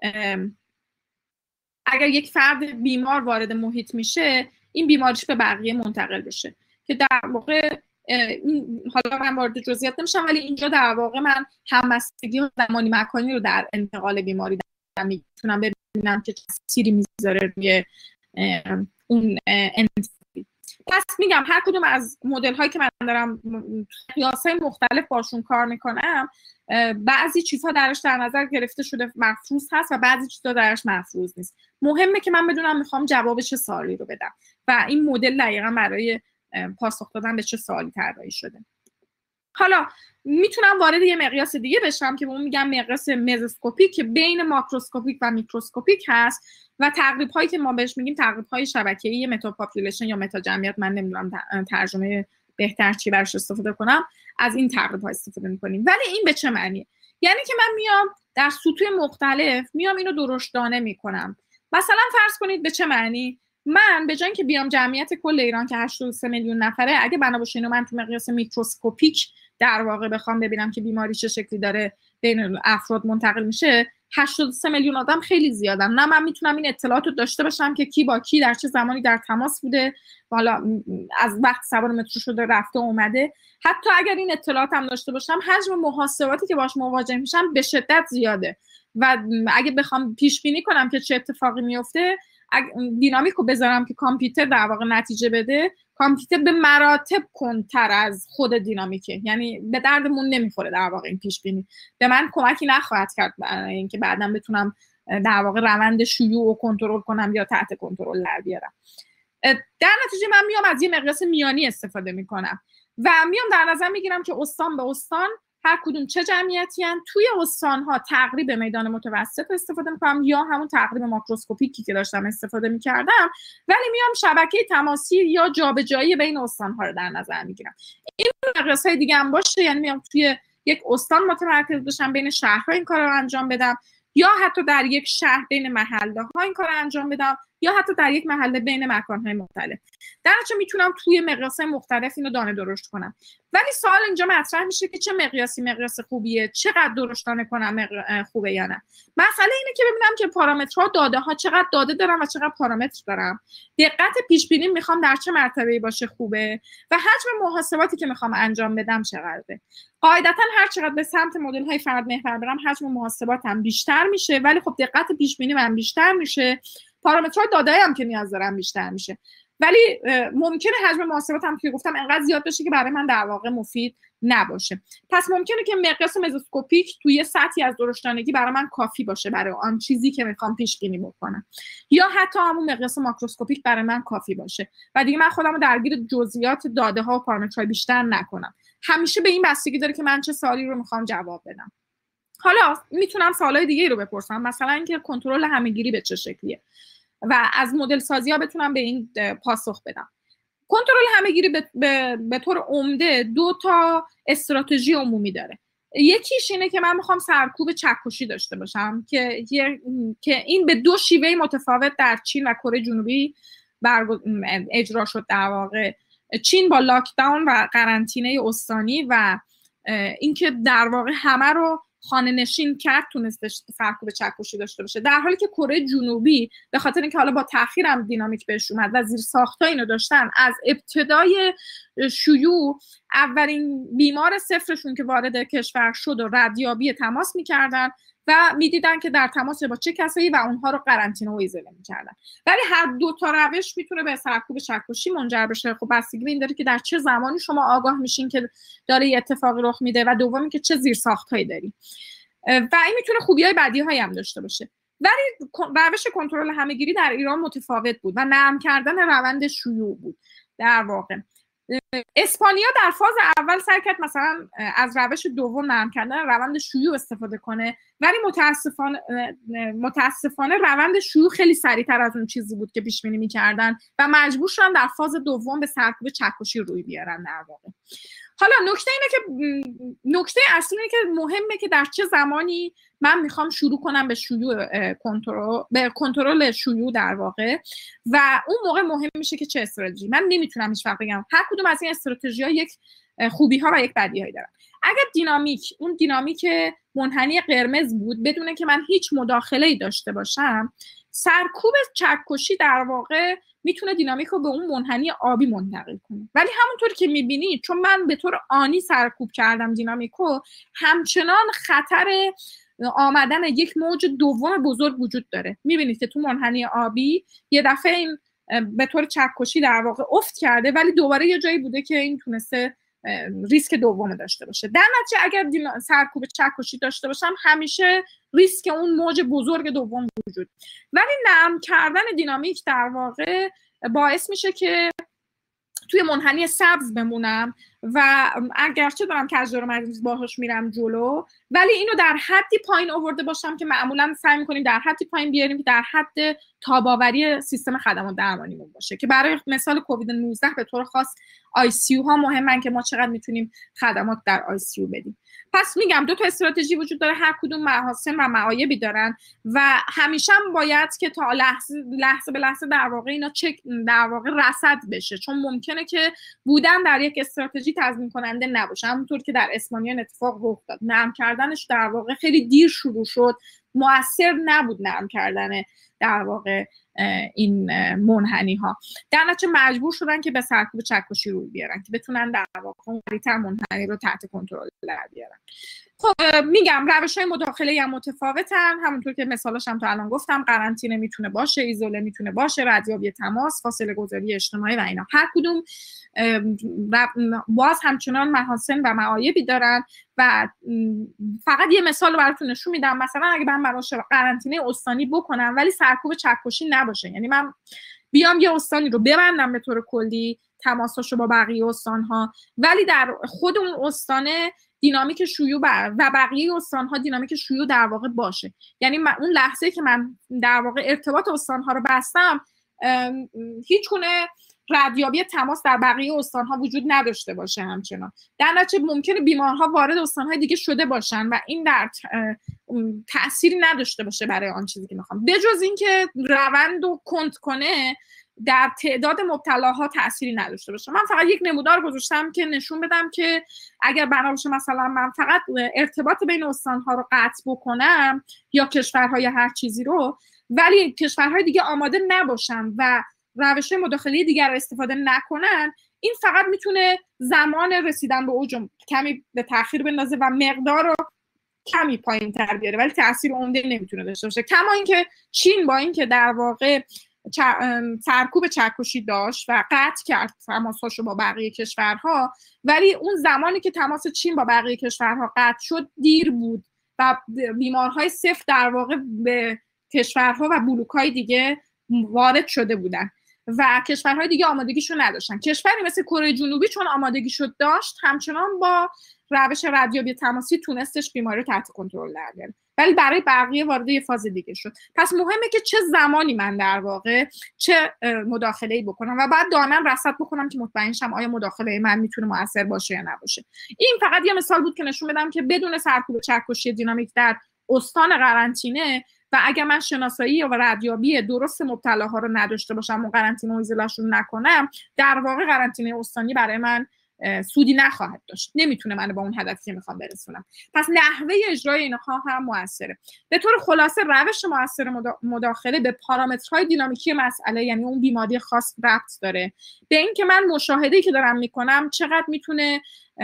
اگر یک فرد بیمار وارد محیط میشه این بیماریش به بقیه منتقل بشه، که در واقع حالا من وارد جزئیات نمیشم، ولی اینجا در واقع من همبستگی و زمانی مکانی رو در انتقال بیماری میتونم ببینم که تأثیری میذاره روی اون انتقالی. پس میگم هر کدوم از مدل هایی که من دارم قیاس‌های مختلف باشون کار میکنم، بعضی چیزها درش در نظر گرفته شده مفروض هست و بعضی چیزها درش مفروض نیست. مهمه که من بدونم میخوام جواب چه سوالی رو بدم و این مدل دقیقاً برای پاسخ دادن به چه سوالی طراحی شده. حالا میتونم وارد یه مقیاس دیگه بشم که به اون میگم مقیاس مزوسکوپیک که بین ماکروسکوپیک و میکروسکوپیک هست و تقریب هایی که ما بهش میگیم تقریب های شبکه‌ای متا پاپولیشن یا متا جمعیت، من نمیدونم ترجمه بهتر چی براش استفاده کنم، از این تقریب ها استفاده میکنیم. ولی این به چه معنیه؟ یعنی که من میام در سطوح مختلف میام اینو درشتانه میکنم. مثلا فرض کنید به چه معنی؟ من به جای اینکه بیام جمعیت کل ایران که 83 میلیون نفره، اگه بنا باشه اینو من تو مقیاس میکروسکوپیک در واقع بخوام ببینم که بیماری چه شکلی داره بین افراد منتقل میشه، 83 میلیون آدم خیلی زیادن. نه من میتونم این اطلاعات رو داشته باشم که کی با کی در چه زمانی در تماس بوده، حالا از وقت سوار مترو شده رفته اومده. حتی اگر این اطلاعات هم داشته باشم، حجم محاسباتی که باش مواجه میشم به شدت زیاده و اگه بخوام پیش بینی کنم که چه اتفاقی میفته، دینامیک رو بذارم که کامپیوتر در واقع نتیجه بده، کامپیوتر به مراتب کنتر از خود دینامیکه، یعنی به دردمون نمیخوره در واقع این پیش بینی، به من کمکی نخواهد کرد برای اینکه بعداً بتونم در واقع روند شیوع رو کنترل کنم یا تحت کنترل در بیارم. در نتیجه من میام از یه مقیاس میانی استفاده میکنم و میام در نظر میگیرم که استان به استان هر کدوم چه جمعیتی هستند. توی استان‌ها تقریب میدان متوسط استفاده می‌کنم یا همون تقریب ماکروسکوپیکی که داشتم استفاده می‌کردم، ولی میام شبکه تماسی یا جابجایی بین استان‌ها رو در نظر می‌گیرم. این مقیاس‌های دیگه هم باشه، یعنی میام توی یک استان متمرکز بشم، بین شهرها این کار رو انجام بدم، یا حتی در یک شهر بین محله‌ها این کار رو انجام بدم، یا حتی در یک محله بین مکان‌های مختلف. در نتیجه میتونم توی مقیاس‌های مختلف اینو دانه درشت کنم. ولی سوال اینجا مطرح میشه که چه مقیاس خوبیه، چقدر درشتانه کنم خوبه یا نه. مسئله اینه که ببینم که پارامترها، داده‌ها چقدر داده دارم و چقدر پارامتر دارم. دقت پیش بینی میخوام در چه مرتبه‌ای باشه خوبه و حجم محاسباتی که میخوام انجام بدم چقدره. قاعدتاً هر چقدر به سمت مدل‌های فرد محور برم، حجم محاسباتم بیشتر میشه، ولی خب دقت پیش بینی من بیشتر میشه، پارامترهای داده هم که نیاز دارم بیشتر میشه. ولی ممکنه حجم محاسباتم که گفتم انقدر زیاد بشه که برای من در واقع مفید نباشه. پس ممکنه که مقیاس مزوسکوپیک توی سطحی از درشتانگی برای من کافی باشه برای آن چیزی که میخوام پیش بینی بکنم، یا حتی همون مقیاس ماکروسکوپیک برای من کافی باشه و دیگه من خودم رو درگیر جزئیات داده ها و پارامترهای بیشتر نکنم. همیشه به این بستگی داره که من چه سوالی رو میخوام جواب بدم. حالا میتونم سوالای دیگه رو بپرسم، مثلا اینکه کنترل همه‌گیری به چه شکلیه و از مدل سازی‌ها بتونم به این پاسخ بدم. کنترل همه‌گیری به طور عمده 2 تا استراتژی عمومی داره. یکیش اینه که من میخوام سرکوب چکشی داشته باشم که این به 2 شیوه متفاوت در چین و کره جنوبی اجرا شد. در واقع چین با لاکداون و قرنطینه استانی و اینکه در واقع همه رو خانه نشین کرد تونستش سرکوب چکشی داشته باشه، در حالی که کره جنوبی به خاطر اینکه حالا با تأخیر هم دینامیک بهش اومد و زیر ساخت‌ها اینو داشتن، از ابتدای شیوع اولین بیمار صفرشون که وارد کشور شد و ردیابی تماس میکردن و میدیدن که در تماس با چه کسایی و اونها رو قرنطینه و ایزوله میکردن. ولی هر 2 تا روش میتونه به سرکوب چکشی منجر بشه. خب بستگی به این داره که در چه زمانی شما آگاه میشین که داره یه اتفاقی رخ میده و دومی که چه زیرساخت‌هایی داری و این میتونه خوبی‌های بدی‌هایی هم داشته باشه. ولی روش کنترل همه‌گیری در ایران متفاوت بود و نرم کردن روند شیوع بود. در واقع اسپانیا در فاز اول سعی کرد مثلا از روش دوم نرم کردن روند شیوع استفاده کنه، ولی متاسفانه روند شیوع خیلی سریعتر از اون چیزی بود که پیش بینی می‌کردن و مجبور شدن در فاز دوم به سرکوب چکشی روی بیارن. در واقع حالا نکته اصلی اینه که مهمه که در چه زمانی من میخوام شروع کنم به کنترل شیوع در واقع و اون موقع مهم میشه که چه استراتژی. من نمیتونم هیچ وقت بگم هر کدوم از این استراتژی‌ها یک خوبی‌ها و یک بدی‌هایی دارن. اگر اون دینامیک منحنی قرمز بود بدون که من هیچ مداخله‌ای داشته باشم، سرکوب چکشی در واقع میتونه دینامیک رو به اون منحنی آبی منتقل کنه. ولی همونطور که میبینید چون من به طور آنی سرکوب کردم دینامیکو، همچنان خطر آمدن یک موج دوم بزرگ وجود داره. میبینید که تو منحنی آبی یه دفعه این به طور چکشی در واقع افت کرده، ولی دوباره یه جایی بوده که این تونسته ریسک دوم داشته باشه. در نتیجه اگر سرکوب چکشی داشته باشم همیشه ریسک اون موج بزرگ دوم وجود، ولی نرم کردن دینامیک در واقع باعث میشه که توی منحنی سبز بمونم و اگرچه دارم کجدار و مریض باهاش میرم جلو، ولی اینو در حدی پایین آورده باشم که معمولا سعی میکنیم در حدی پایین بیاریم که در حد تاب‌آوری سیستم خدمات درمانیمون باشه، که برای مثال کووید 19 به طور خاص ICU ها مهمن که ما چقدر میتونیم خدمات در ICU بدیم. پس میگم دو تا استراتژی وجود داره، هر کدوم محاسن و معایبی دارن و همیشه هم باید که تا لحظه به لحظه در واقع اینا در واقع رصد بشه، چون ممکنه که بودن در یک استراتژی تضمین کننده نباشه. همونطور که در اسپانیا اتفاق رخ داد، نرم کردنش در واقع خیلی دیر شروع شد، مؤثر نبود نرم کردن در واقع این منحنی ها، در نتیجه مجبور شدن که به سرکوب چکشی روی بیارن که بتونن در واقع قریب‌تر منحنی رو تحت کنترل بیارن. خب میگم روش‌های مداخله هم متفاوتن، همونطور که مثالاش هم تا الان گفتم، قرنطینه میتونه باشه، ایزوله میتونه باشه، ردیابی تماس، فاصله گذاری اجتماعی و اینا. هر کدوم باز همچنان محاسن و معایبی دارن و فقط یه مثال رو براتون نشون میدم. مثلا اگه من براش قرنطینه استانی بکنم ولی سرکوب چکشی نباشه، یعنی من بیام یه استانی رو ببندم به طور کلی تماساشو با بقیه استان‌ها، ولی در خود اون استانه دینامیک شیوع و بقیه استان‌ها دینامیک شیوع در واقع باشه، یعنی اون لحظه که من در واقع ارتباط استان‌ها رو بستم هیچ گونه ردیابی تماس در بقیه استان‌ها وجود نداشته باشه همچنان، در نتیجه ممکنه بیمارها وارد استان‌های دیگه شده باشن و این در تأثیری نداشته باشه برای آن چیزی که میخوام، بجز اینکه روند رو کند کنه در تعداد مبتلاها تأثیری نداشته باشه. من فقط یک نمودار گذاشتم که نشون بدم که اگر بنا باشه مثلا من فقط ارتباط بین استان‌ها رو قطع بکنم یا کشورها یا هر چیزی رو، ولی کشورهای دیگه آماده نباشن و روش مداخله دیگر رو استفاده نکنن، این فقط میتونه زمان رسیدن به اوج کمی به تأخیر بندازه و مقدار رو کمی پایین تر بیاره، ولی تأثیر عمده نمیتونه داشته باشه. کما اینکه چین با اینکه در واقع سرکوب چکشی داشت و قطع کرد تماساشو با بقیه کشورها، ولی اون زمانی که تماس چین با بقیه کشورها قطع شد دیر بود و بیمارهای سفت در واقع به کشورها و بلوک‌های دیگه وارد شده بودن و کشورهای دیگه آمادگیشو نداشتن. کشوری مثل کره جنوبی چون آمادگیشو داشت، همچنان با روش ردیابی تماسی تونستش بیماری رو تحت کنترل در بیاره، ولی برای بقیه وارد یه فاز دیگه شد. پس مهمه که چه زمانی من در واقع چه مداخله‌ای بکنم و بعد دائما رصد بکنم که مطمئن شم آیا مداخله من میتونه مؤثر باشه یا نباشه. این فقط یه مثال بود که نشون بدم که بدون سرکوب چکشی دینامیک در استان قرنطینه و اگر من شناسایی و ردیابی درست مبتلاها رو نداشته باشم و قرنطینه و ایزوله‌شون نکنم، در واقع قرنطینه استانی برای من سودی نخواهد داشت، نمیتونه منو با اون هدفی که میخوام برسونم. پس نحوه اجرای اینها هم موثره. به طور خلاصه روش موثر مداخله به پارامترهای دینامیکی مسئله، یعنی اون بیماری خاص، ربط داره به این که من مشاهده‌ای که دارم میکنم چقدر میتونه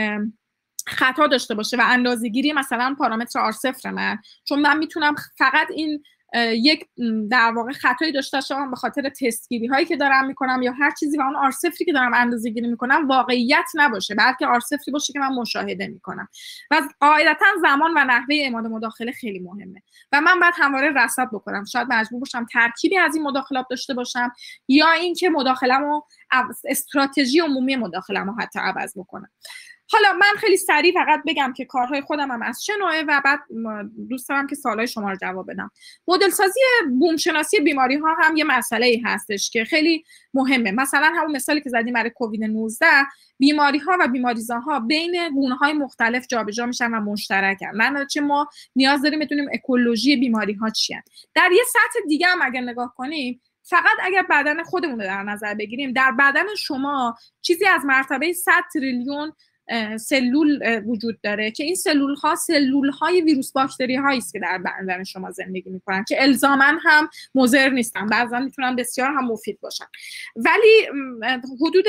خطا داشته باشه و اندازه‌گیری مثلا پارامتر R0 من، چون من میتونم فقط این یک در واقع خطایی داشته باشم به خاطر تستگیری هایی که دارم میکنم یا هر چیزی و اون R0 که دارم اندازه گیری میکنم واقعیت نباشه، بلکه R0 باشه که من مشاهده میکنم و قاعدتا زمان و نحوه اعمال مداخله خیلی مهمه و من باید همواره رصد بکنم. شاید مجبور باشم ترکیبی از این مداخلات داشته باشم یا اینکه مداخله‌مو استراتژی عمومی مداخله‌مو حتی عوض بکنم. حالا من خیلی سریع فقط بگم که کارهای خودم هم از چه نوعه و بعد دوست دارم که سوالای شما رو جواب بدم. مدل سازی بوم شناسی بیماری ها هم یه مسئله هستش که خیلی مهمه. مثلا همون مثالی که زدیم برای کووید 19، بیماری ها و بیماریزاها بین گونه های مختلف جابجا میشن و مشترکن. من چه ما نیاز داریم بدونیم اکولوژی بیماری ها چیه. در یه سطح دیگه هم اگر نگاه کنیم، فقط اگر بدن خودمون رو در نظر بگیریم، در بدن شما چیزی از مرتبه 100 تریلیون سلول وجود داره که این سلول های ویروس باکتری هایی است که در بدن شما زندگی میکنن که الزاما هم مضر نیستن، بعضا میتونن بسیار هم مفید باشن، ولی حدود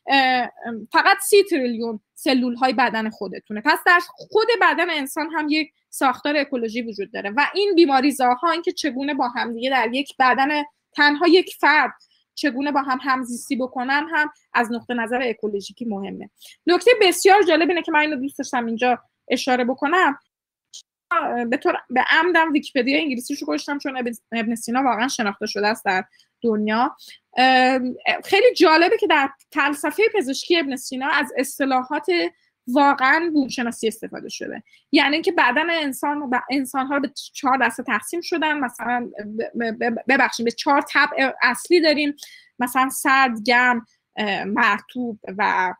فقط 30 تریلیون سلول های بدن خودتونه. پس در خود بدن انسان هم یک ساختار اکولوژی وجود داره و این بیماریزاها، این که چگونه با هم دیگه در یک بدن تنها یک فرد چگونه با هم همزیستی بکنن هم از نقطه نظر اکولوژیکی مهمه. نکته بسیار جالب اینه که من اینو دوست داشتم اینجا اشاره بکنم، به عمدم ویکی‌پدیا انگلیسیشو گذاشتم چون ابن سینا واقعا شناخته شده است در دنیا. خیلی جالبه که در فلسفه پزشکی ابن سینا از اصطلاحات واقعا بومشناسی استفاده شده. یعنی اینکه بدن انسان‌ها به 4 دسته تقسیم شدن، مثلا ببخشید به 4 طبع اصلی داریم، مثلا سرد، گرم، مرطوب و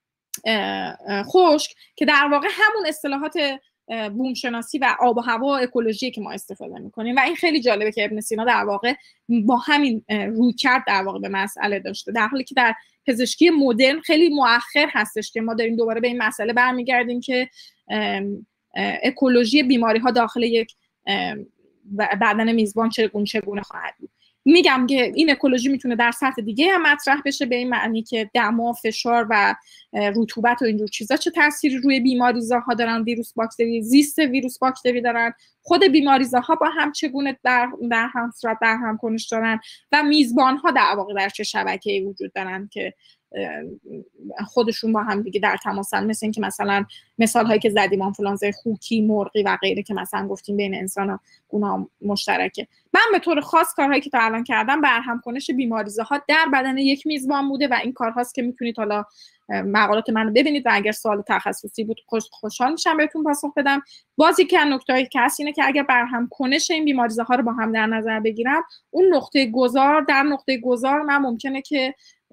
خشک، که در واقع همون اصطلاحات بومشناسی و آب و هوا و اکولوژی که ما استفاده میکنیم و این خیلی جالبه که ابن سینا در واقع با همین رویکرد در واقع به مسئله داشته، در حالی که در پزشکی مدرن خیلی مؤخر هستش که ما داریم دوباره به این مسئله برمیگردیم که اکولوژی بیماری ها داخل یک بدن میزبان چگونه خواهد بود. میگم که این اکولوژی میتونه در سطح دیگه هم مطرح بشه، به این معنی که دما، فشار و رطوبت و اینجور چیزا چه تأثیری روی بیماریزاها دارن، ویروس باکتری، زیست ویروس باکتری دارن، خود بیماریزاها با هم چگونه در هم صورت در هم کنش دارن و میزبانها در واقع در چه شبکه‌ای وجود دارن که خودشون با هم دیگه در تماسن، مثل اینکه مثلا مثال هایی که زدیم آنفولانزای خوکی، مرغی و غیره که مثلا گفتیم بین انسان و گونه مشترکه. من به طور خاص کارهایی که تا الان کردم برهم کنش بیماریزاها در بدن یک میزبان بوده و این کارهاست که میتونید حالا مقالات منو ببینید و اگر سوال تخصصی بود خوشحال میشم بهتون پاسخ بدم. باز یکی از نکته‌ای که هست اینه که اگر برهم کنش این بیماریزاها رو با هم در نظر بگیرم، اون نقطه گذار من ممکنه که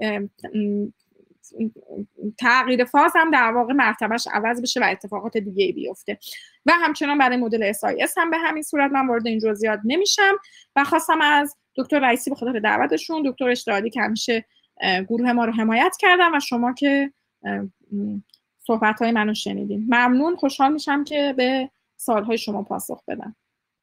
تغییر فاز هم در واقع مرتبهش عوض بشه و اتفاقات دیگه ای بیفته و همچنان برای مدل SIS هم به همین صورت. من وارد این جزئیات نمیشم و خواستم از دکتر رئیسی به خاطر دعوتشون، دکتر اشتهادی که همیشه گروه ما رو حمایت کردن و شما که صحبت‌های منو شنیدین، ممنون. خوشحال میشم که به سوال‌های شما پاسخ بدم.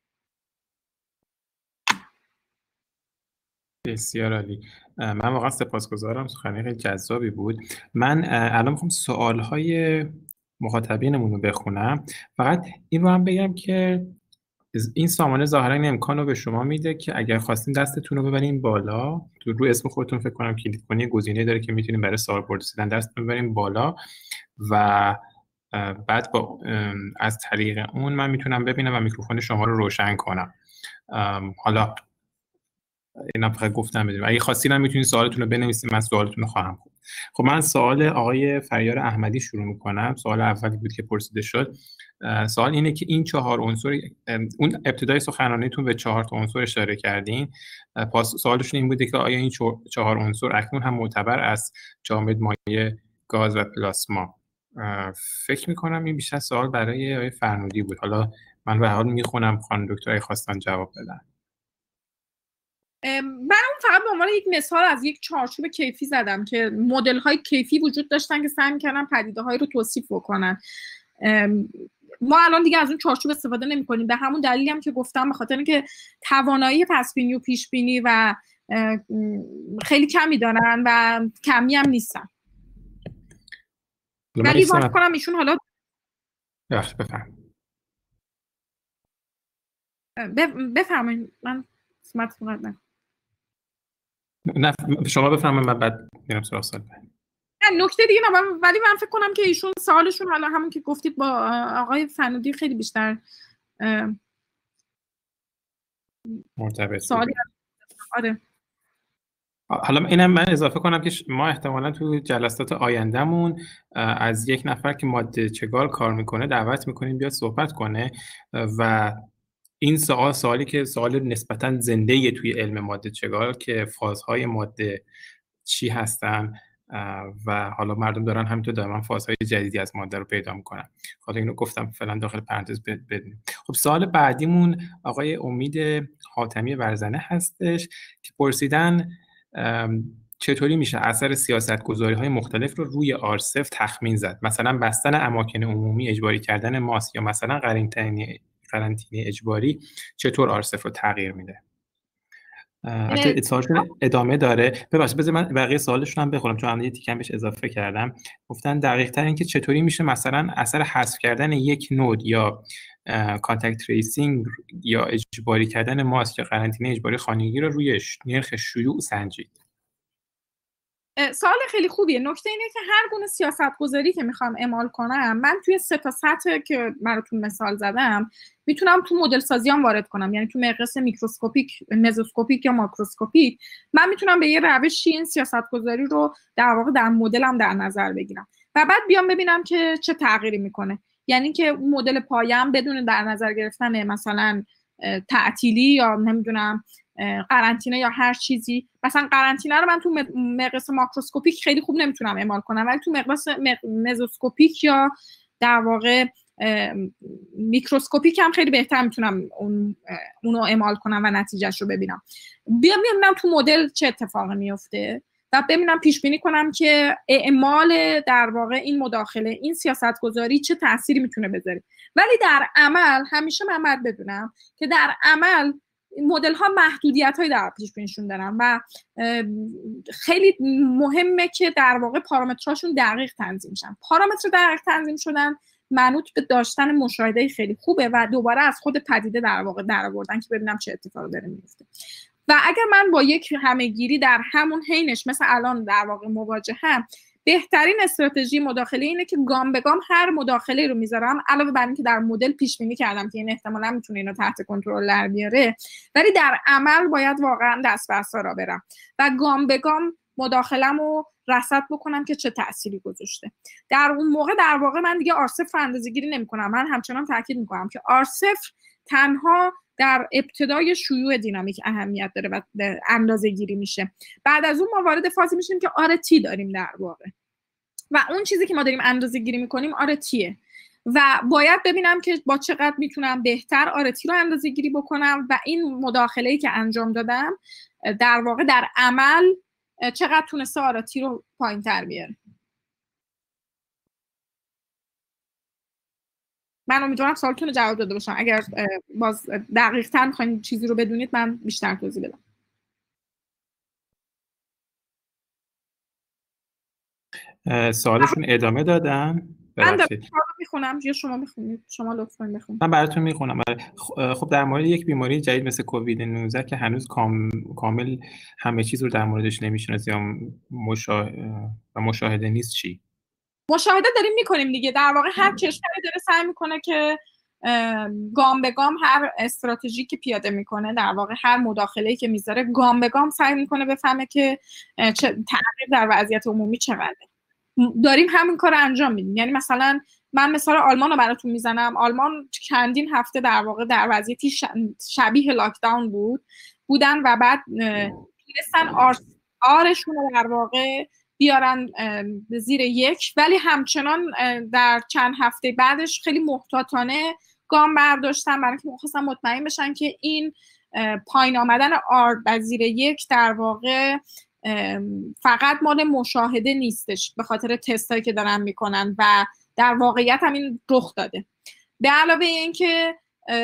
بسیار عالی. من واقعا سپاسگزارم، سخنرانی خیلی جذابی بود. من الان میخوام سوال‌های مخاطبینمون رو بخونم. فقط این رو هم بگم که این سامانه ظاهرا این امکان رو به شما میده که اگر خواستین دستتون رو ببرین بالا، رو اسم خودتون فکر کنم کلیک کنین، گزینه داره که میتونین برای سوال پرسیدن دستتون ببرین بالا و بعد با از طریق اون من میتونم ببینم و میکروفون شما رو روشن کنم. حالا اینا فقط گفتم بدونم، اگه خواستین هم میتونید سوالتون رو بنویسید، من سوالتون رو خواهم گفت. خب من سوال آقای فریار احمدی شروع میکنم. سوال اولی بود که پرسیده شد. سوال اینه که این 4 عنصر، اون ابتدای سخنرانیتون به 4 تا عنصر اشاره کردین، سوالشون این بوده که آیا این 4 عنصر اکنون هم معتبر از جامد، مایع، گاز و پلاسما؟ فکر میکنم این بیشتر سوال برای آقای فرنودی بود. حالا من به حال میخونم، خانم دکتر خواستن جواب بدن. برام فقط به عنوان یک مثال از یک چارچوب کیفی زدم که مدل‌های کیفی وجود داشتن که سعی می‌کردن پدیده‌های رو توصیف بکنن. ما الان دیگه از اون چارچوب استفاده نمی‌کنیم، به همون دلیلی هم که گفتم، به خاطر اینکه توانایی پس‌بینی و پیش‌بینی و خیلی کمی دارن و کمی هم نیستن. ولی واسه کنم ایشون حالا بفرمایید. من سمت فقط نه شما بفرمایید، من بعد میرم سراغ سوال بعد. نکته دیگه نه، ولی من فکر کنم که ایشون سوالشون حالا همون که گفتید با آقای فرنودی خیلی بیشتر مرتبط سوالی. آره. حالا اینم من اضافه کنم که ما احتمالاً تو جلسات آیندهمون از یک نفر که ماده چگال کار میکنه دعوت میکنیم بیاد صحبت کنه و این سوالی که سوال نسبتاً زنده‌ای توی علم ماده چگال که فازهای ماده چی هستن و حالا مردم دارن همینطور دارن فازهای جدیدی از ماده رو پیدا میکنن. خاطر اینو گفتم فعلا داخل پرانتز بدونیم. خب سوال بعدیمون آقای امید حاتمی ورزنه هستش که پرسیدن چطوری میشه اثر سیاست‌گذاری‌های مختلف رو روی آرسف تخمین زد؟ مثلا بستن اماکن عمومی، اجباری کردن ماسک یا مثلا قرنطینه اجباری چطور آرسف رو تغییر میده؟ البته سوالشون ادامه داره. ببخشید بذار من بقیه سوالشون هم بخونم چون من یه تیکم بهش اضافه کردم. گفتن دقیق‌تر اینکه چطوری میشه مثلا اثر حذف کردن یک نود یا کانتکت تریسینگ یا اجباری کردن ماسک یا قرنطینه اجباری خانگی رو روی نرخ شیوع سنجید. سوال خیلی خوبیه. نکته اینه که هر گونه سیاست‌گذاری که میخوام اعمال کنم، من توی 3 تا سطح که براتون مثال زدم میتونم تو مدل سازیام وارد کنم. یعنی تو مقیاس میکروسکوپیک، مزوسکوپیک یا ماکروسکوپیک من میتونم به یه روشی این سیاست‌گذاری رو در واقع در مدلم در نظر بگیرم و بعد بیام ببینم که چه تغییری میکنه. یعنی که مدل پایه‌ام بدون در نظر گرفتن مثلا تعطیلی یا نمیدونم قرنطینه یا هر چیزی، مثلا قرنطینه رو من تو مقیاس ماکروسکوپیک خیلی خوب نمیتونم اعمال کنم، ولی تو مقیاس مزوسکوپیک یا در واقع میکروسکوپیک هم خیلی بهتر میتونم اونو اعمال کنم و نتیجهش رو ببینم. ببینم تو مدل چه اتفاقی میفته و ببینم پیش بینی کنم که اعمال در واقع این مداخله، این سیاست گذاری چه تأثیری میتونه بذاره. ولی در عمل همیشه من باید بدونم که در عمل مدل ها محدودیت هایی در پیش بینیشون دارن و خیلی مهمه که در واقع پارامتراشون دقیق تنظیم شن. پارامتر دقیق تنظیم شدن منوط به داشتن مشاهده خیلی خوبه و دوباره از خود پدیده در واقع درآوردن که ببینم چه اتفاقی داره میفته. و اگر من با یک همه‌گیری در همون حینش مثل الان در واقع مواجهم، بهترین استراتژی مداخله اینه که گام به گام هر مداخله رو میذارم، علاوه بر اینکه در مدل پیش بینی کردم که این احتمالاً میتونه اینو تحت کنترل در بیاره، ولی در عمل باید واقعا دست به عصا برم و گام به گام مداخله‌مو رصد بکنم که چه تأثیری گذاشته. در اون موقع در واقع من دیگه R0 اندازه‌گیری نمی‌کنم. من همچنان تاکید می‌کنم که R0 تنها در ابتدای شیوع دینامیک اهمیت داره و اندازه‌گیری میشه. بعد از اون ما وارد فازی میشیم که RT داریم در واقع و اون چیزی که ما داریم اندازه‌گیری میکنیم RTه و باید ببینم که با چقدر میتونم بهتر RT رو اندازه‌گیری بکنم و این مداخله‌ای که انجام دادم در واقع در عمل چقدر تونسته RT رو پایین‌تر بیاره. من امیدوارم سوالتون رو جواب داده باشم. اگر باز دقیق تر میخواین چیزی رو بدونید من بیشتر توضیح بدم. سوالشون ادامه دادن؟ من میخونم یا شما میخونید؟ شما لطفاً بخونید. من براتون میخونم. خب در مورد یک بیماری جدید مثل کووید 19 که هنوز کامل همه چیز رو در موردش نمیشناسیم و مشاهده نیست، چی؟ مشاهده داریم میکنیم دیگه. در واقع هر کشوری داره سعی میکنه که گام به گام هر استراتژی که پیاده میکنه، در واقع هر مداخله‌ای که میذاره گام به گام سعی میکنه بفهمه که تغییر در وضعیت عمومی چقدره. داریم همین کار انجام میدیم. یعنی مثلا من مثال آلمان رو براتون میزنم. آلمان چندین هفته در واقع در وضعیتی شبیه لاکداون بودن و بعد تونستن آرشون رو در واقع بیارن زیر 1، ولی همچنان در چند هفته بعدش خیلی محتاطانه گام برداشتن برای اینکه خواستن مطمئن بشن که این پایین آمدن R زیر 1 در واقع فقط مال مشاهده نیستش به خاطر تستایی که دارن میکنن و در واقعیت هم این رخ داده. به علاوه اینکه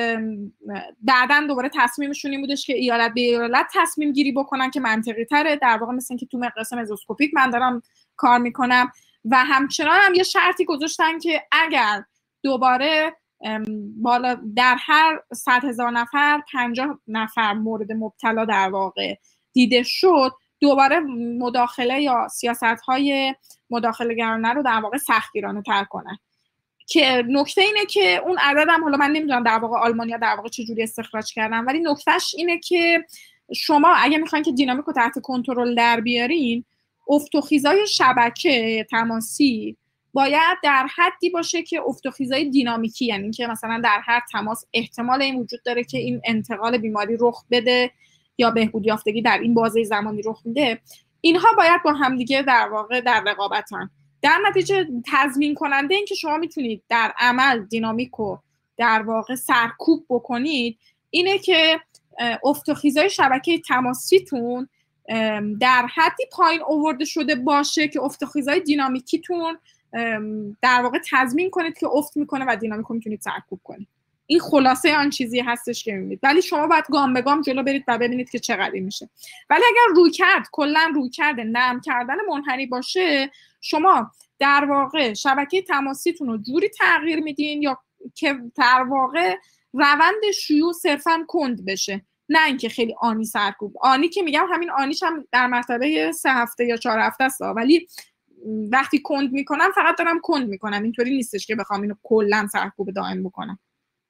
بعدن دوباره تصمیمشون این بودش که ایالت به ایالت تصمیم گیری بکنن که منطقی تره، در واقع مثل اینکه تو مقیاس مزوسکوپیک من دارم کار میکنم و همچنان هم یه شرطی گذاشتن که اگر دوباره بالا در هر 100,000 نفر 50 نفر مورد مبتلا در واقع دیده شد، دوباره مداخله یا سیاست‌های مداخله‌گرانه رو در واقع سختگیرانه تر کنن. که نکته اینه که اون عدد هم حالا من نمیدونم در واقع آلمانیا در واقع چجوری استخراج کردن، ولی نکتهش اینه که شما اگه میخواین که دینامیک رو تحت کنترل در بیارین، افت و خیزای شبکه تماسی باید در حدی باشه که افت و خیزای دینامیکی، یعنی که مثلا در هر تماس احتمال این وجود داره که این انتقال بیماری رخ بده یا بهبود یافتگی در این بازه زمانی رخ میده، اینها باید با همدیگه در واقع در رقابتن. در نتیجه تضمین کننده این که شما میتونید در عمل دینامیک رو در واقع سرکوب بکنید اینه که افت و خیزای شبکه تماسیتون در حدی پایین آورده شده باشه که افت و خیزای دینامیکیتون در واقع تضمین کنید که افت میکنه و دینامیک رو میتونید سرکوب کنید. این خلاصه آن چیزی هستش که میبینید، ولی شما باید گام به گام جلو برید و ببینید که چقدر میشه. ولی اگر رویکرد نرم کردن منحنی باشه، شما در واقع شبکه تماسیتون رو جوری تغییر میدین یا که در واقع روند شیوع صرفاً کند بشه نه اینکه خیلی آنی سرکوب. آنی که میگم همین آنیش هم در مرتبه 3 هفته یا 4 هفته است، ولی وقتی کند میکنم فقط دارم کند میکنم، اینطوری نیستش که بخوام اینو کلا سرکوب دائم بکنم.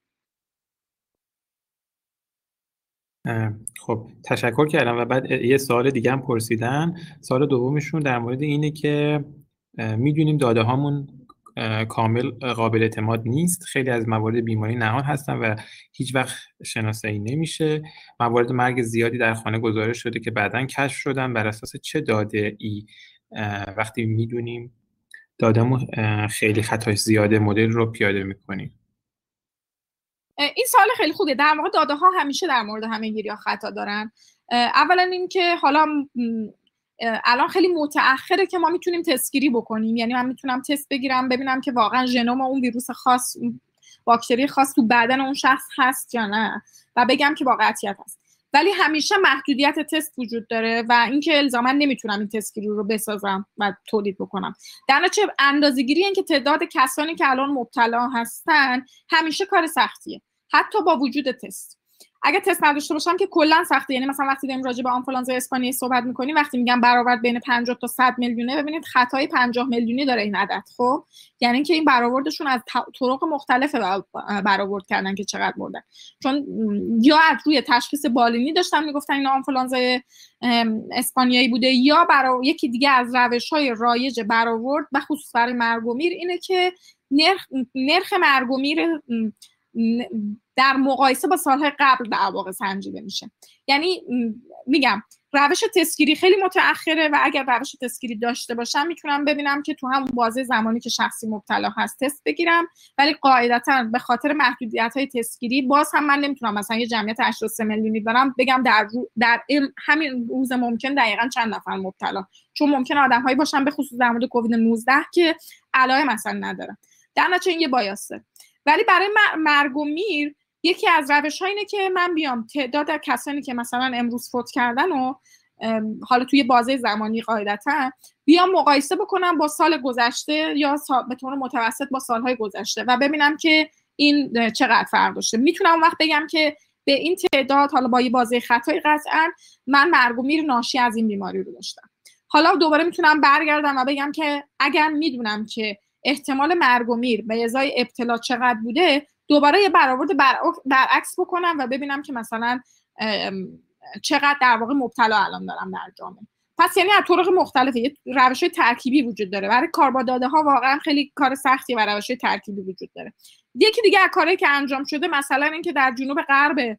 خب تشکر کردم. و بعد یه سوال دیگه هم پرسیدن. سوال دومشون در مورد اینه که میدونیم داده هامون کامل قابل اعتماد نیست، خیلی از موارد بیماری نهان هستن و هیچ وقت شناسایی نمیشه. موارد مرگ زیادی در خانه گزارش شده که بعداً کشف شدن. بر اساس چه داده ای وقتی میدونیم دادهمون خیلی خطاش زیاده مدل رو پیاده میکنیم؟ این سوال خیلی خوبه. در واقع داده ها همیشه در مورد همه‌گیری ها خطا دارن. اولا اینکه حالا الان خیلی متأخره که ما میتونیم تستگیری بکنیم، یعنی من میتونم تست بگیرم ببینم که واقعا ژنوم اون ویروس خاص، باکتری خاص تو بدن اون شخص هست یا نه و بگم که با قطعیت هست. ولی همیشه محدودیت تست وجود داره و اینکه الزاما نمیتونم این تستگیری رو بسازم و تولید بکنم. در نتیجه اندازه‌گیری این که تعداد کسانی که الان مبتلا هستن همیشه کار سختیه، حتی با وجود تست. اگه تست نداشته باشم که کلا سخته. یعنی مثلا وقتی داریم راجع به آنفولانزا اسپانیایی صحبت می‌کنیم، وقتی میگم برآورد بین 50 تا 100 میلیونه، ببینید خطای 50 میلیونی داره این عدد. خب یعنی اینکه این برآوردشون از طرق مختلف برآورد کردن که چقدر بردن، چون یا از روی تشخیص بالینی داشتن میگفتن این آنفولانزا اسپانیایی بوده، یا یکی دیگه از روش‌های رایج برآورد و خصوص برای مرگ و میر اینه که نرخ مرگ و میر در مقایسه با سالهای قبل در واقع سنجیده میشه. یعنی میگم روش تستگیری خیلی متأخره و اگر روش تستگیری داشته باشم میتونم ببینم که تو همون بازه زمانی که شخصی مبتلا هست تست بگیرم، ولی قاعدتا به خاطر محدودیت‌های تستگیری باز هم من نمیتونم مثلا یه جمعیت 83 میلیونی دارم بگم در همین روز ممکن دقیقاً چند نفر مبتلا، چون ممکن آدم‌هایی باشن به خصوص در مورد کووید 19 که علائم مثلا ندارن. در نتیجه این یه بایاسه. ولی برای مرگ و میر یکی از روش‌ها اینه که من بیام تعداد کسانی که مثلا امروز فوت کردن و حالا توی بازه زمانی قاعدتا بیام مقایسه بکنم با سال گذشته یا به طور متوسط با سالهای گذشته و ببینم که این چقدر فرق داشته. میتونم اون وقت بگم که به این تعداد، حالا با یه بازه خطایی قطعا من مرگ و میر ناشی از این بیماری رو داشتم. حالا دوباره میتونم برگردم و بگم که اگر میدونم که احتمال مرگ و میر به ازای ابتلا چقدر بوده، دوباره یه برآورد برعکس بکنم و ببینم که مثلا چقدر در واقع مبتلا الان دارم در جامعه. پس یعنی از طرق مختلفه، یه روش‌های ترکیبی وجود داره. برای کار با داده‌ها واقعا خیلی کار سختیه و روش‌های ترکیبی وجود داره. یکی دیگه از کارهایی که انجام شده مثلا این که در جنوب غرب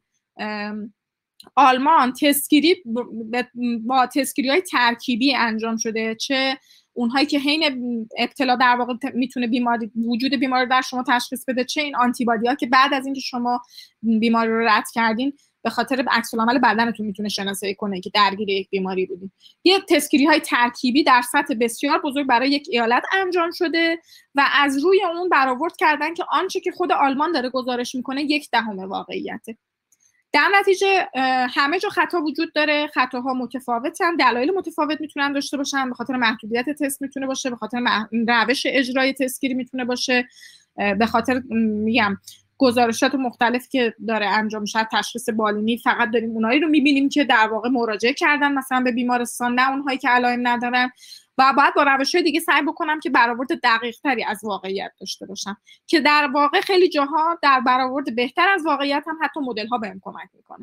آلمان تستگیری با تستگیری‌های ترکیبی انجام شده، چه اونهایی که حین ابتلا در واقع میتونه وجود بیماری در شما تشخیص بده، چه این آنتیبادی‌ها که بعد از اینکه شما بیماری رو رد کردین به خاطر عکس‌العمل بدنتون میتونه شناسایی کنه که درگیر یک بیماری بودین. یه تستگیری‌های ترکیبی در سطح بسیار بزرگ برای یک ایالت انجام شده و از روی اون برآورد کردن که آنچه که خود آلمان داره گزارش میکنه 1/10 واقعیته. در نتیجه همه جا خطا وجود داره، خطاها متفاوتن، دلایل متفاوت میتونن داشته باشن، به خاطر محدودیت تست میتونه باشه، به خاطر روش اجرای تستگیری میتونه باشه، به خاطر میگم گزارشات مختلف که داره انجام میشه. تشخیص بالینی فقط داریم اونایی رو میبینیم که در واقع مراجعه کردن مثلا به بیمارستان، نه اونهایی که علائم ندارن، و باید با روش‌های دیگه سعی بکنم که برآورد دقیق‌تری از واقعیت داشته باشم که در واقع خیلی جاها در برآورد بهتر از واقعیت هم حتی مدل‌ها بهم کمک میکنه.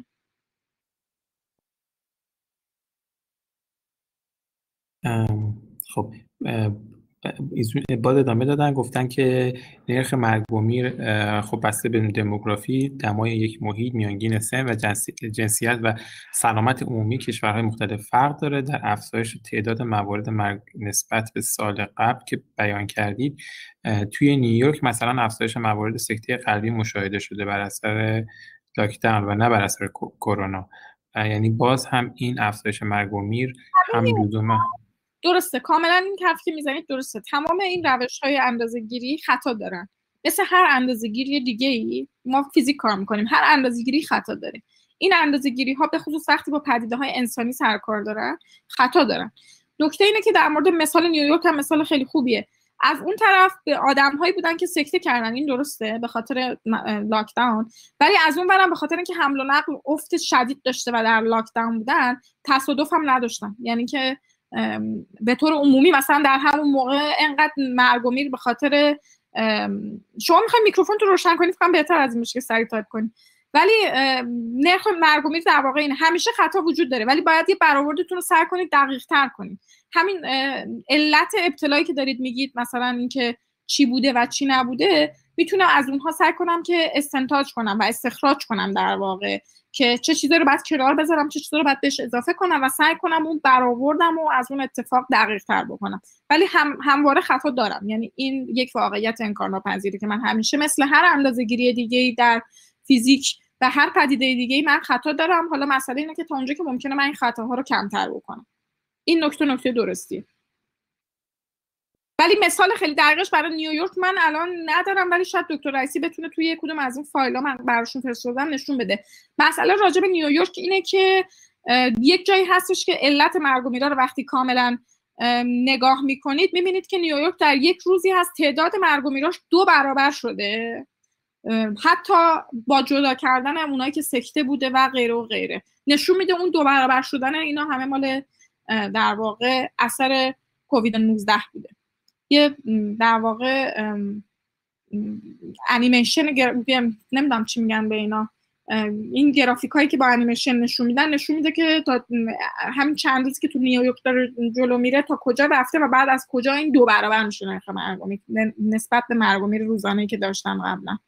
خب باز ادامه دادن، گفتن که نرخ مرگ و میر خب بسته به دموگرافی، دمای یک محیط، میانگین سن و جنسیت و سلامت عمومی کشورهای مختلف فرق داره. در افزایش تعداد موارد مرگ نسبت به سال قبل که بیان کردید، توی نیویورک مثلا افزایش موارد سکته قلبی مشاهده شده بر اثر لاکداون و نه بر اثر کرونا. یعنی باز هم این افزایش مرگ و میر هم لزومه. درسته، کاملا این حرفی که میزنید درسته. تمام این روش‌های اندازه‌گیری خطا دارن. مثل هر اندازه‌گیری دیگه‌ای ما فیزیک کار می‌کنیم، هر اندازه‌گیری خطا داره. این اندازه‌گیری‌ها به خصوص وقتی با پدیده‌های انسانی سر کار دارن، خطا دارن. نکته اینه که در مورد مثال نیویورک هم مثال خیلی خوبیه. از اون طرف به آدم‌هایی بودن که سکته کردن، این درسته به خاطر لاکداون، ولی از اون برم به خاطر اینکه حمل و نقل افت شدید داشته و در لاکداون بودن تصادف هم نداشتن. یعنی که به طور عمومی مثلا در همون موقع انقدر مرگ و میر به خاطر شما میخواید میکروفون تو روشن کنید فکر کنم بهتر از این میشه که سریع تایپ کنید، ولی نرخ مرگ و میر در واقع این همیشه خطا وجود داره، ولی باید یه برآوردتون رو سعی کنید دقیق تر کنید. همین علت ابتلایی که دارید میگید مثلا اینکه چی بوده و چی نبوده، میتونم از اونها سعی کنم که استنتاج کنم و استخراج کنم در واقع که چه چیزا رو باید کنار بذارم، چه چیزا رو باید بهش اضافه کنم و سعی کنم اون برآوردم و از اون اتفاق دقیق تر بکنم. ولی همواره خطا دارم، یعنی این یک واقعیت انکارناپذیره که من همیشه مثل هر اندازه‌گیری دیگه‌ای در فیزیک و هر پدیده دیگه‌ای من خطا دارم. حالا مسئله اینه که تا اونجا که ممکنه من این خطاها رو کمتر بکنم. این نکته درستیه. ولی مثال خیلی دقیقش برای نیویورک من الان ندارم، ولی شاید دکتر رئیسی بتونه توی کدوم از این فایل‌ها من براشون فرستادم نشون بده. مسئله راجع به نیویورک اینه که یک جایی هستش که علت مرگ و میر رو وقتی کاملا نگاه میکنید میبینید که نیویورک در یک روزی هست تعداد مرگ و میراش 2 برابر شده، حتی با جدا کردن اونایی که سکته بوده و غیره و غیره. نشون میده اون 2 برابر شدن اینا همه مال در واقع اثر کووید 19 بوده. یه در واقع انیمیشن نمیدونم چی میگن به اینا، این گرافیک هایی که با انیمیشن نشون میده که تا همین چند روزی که تو نیویورک داره جلو میره تا کجا رفته و بعد از کجا این 2 برابر میشه نرخ مرگ و میر نسبت به مرگ و میر روزانه‌ای که داشتن قبلا.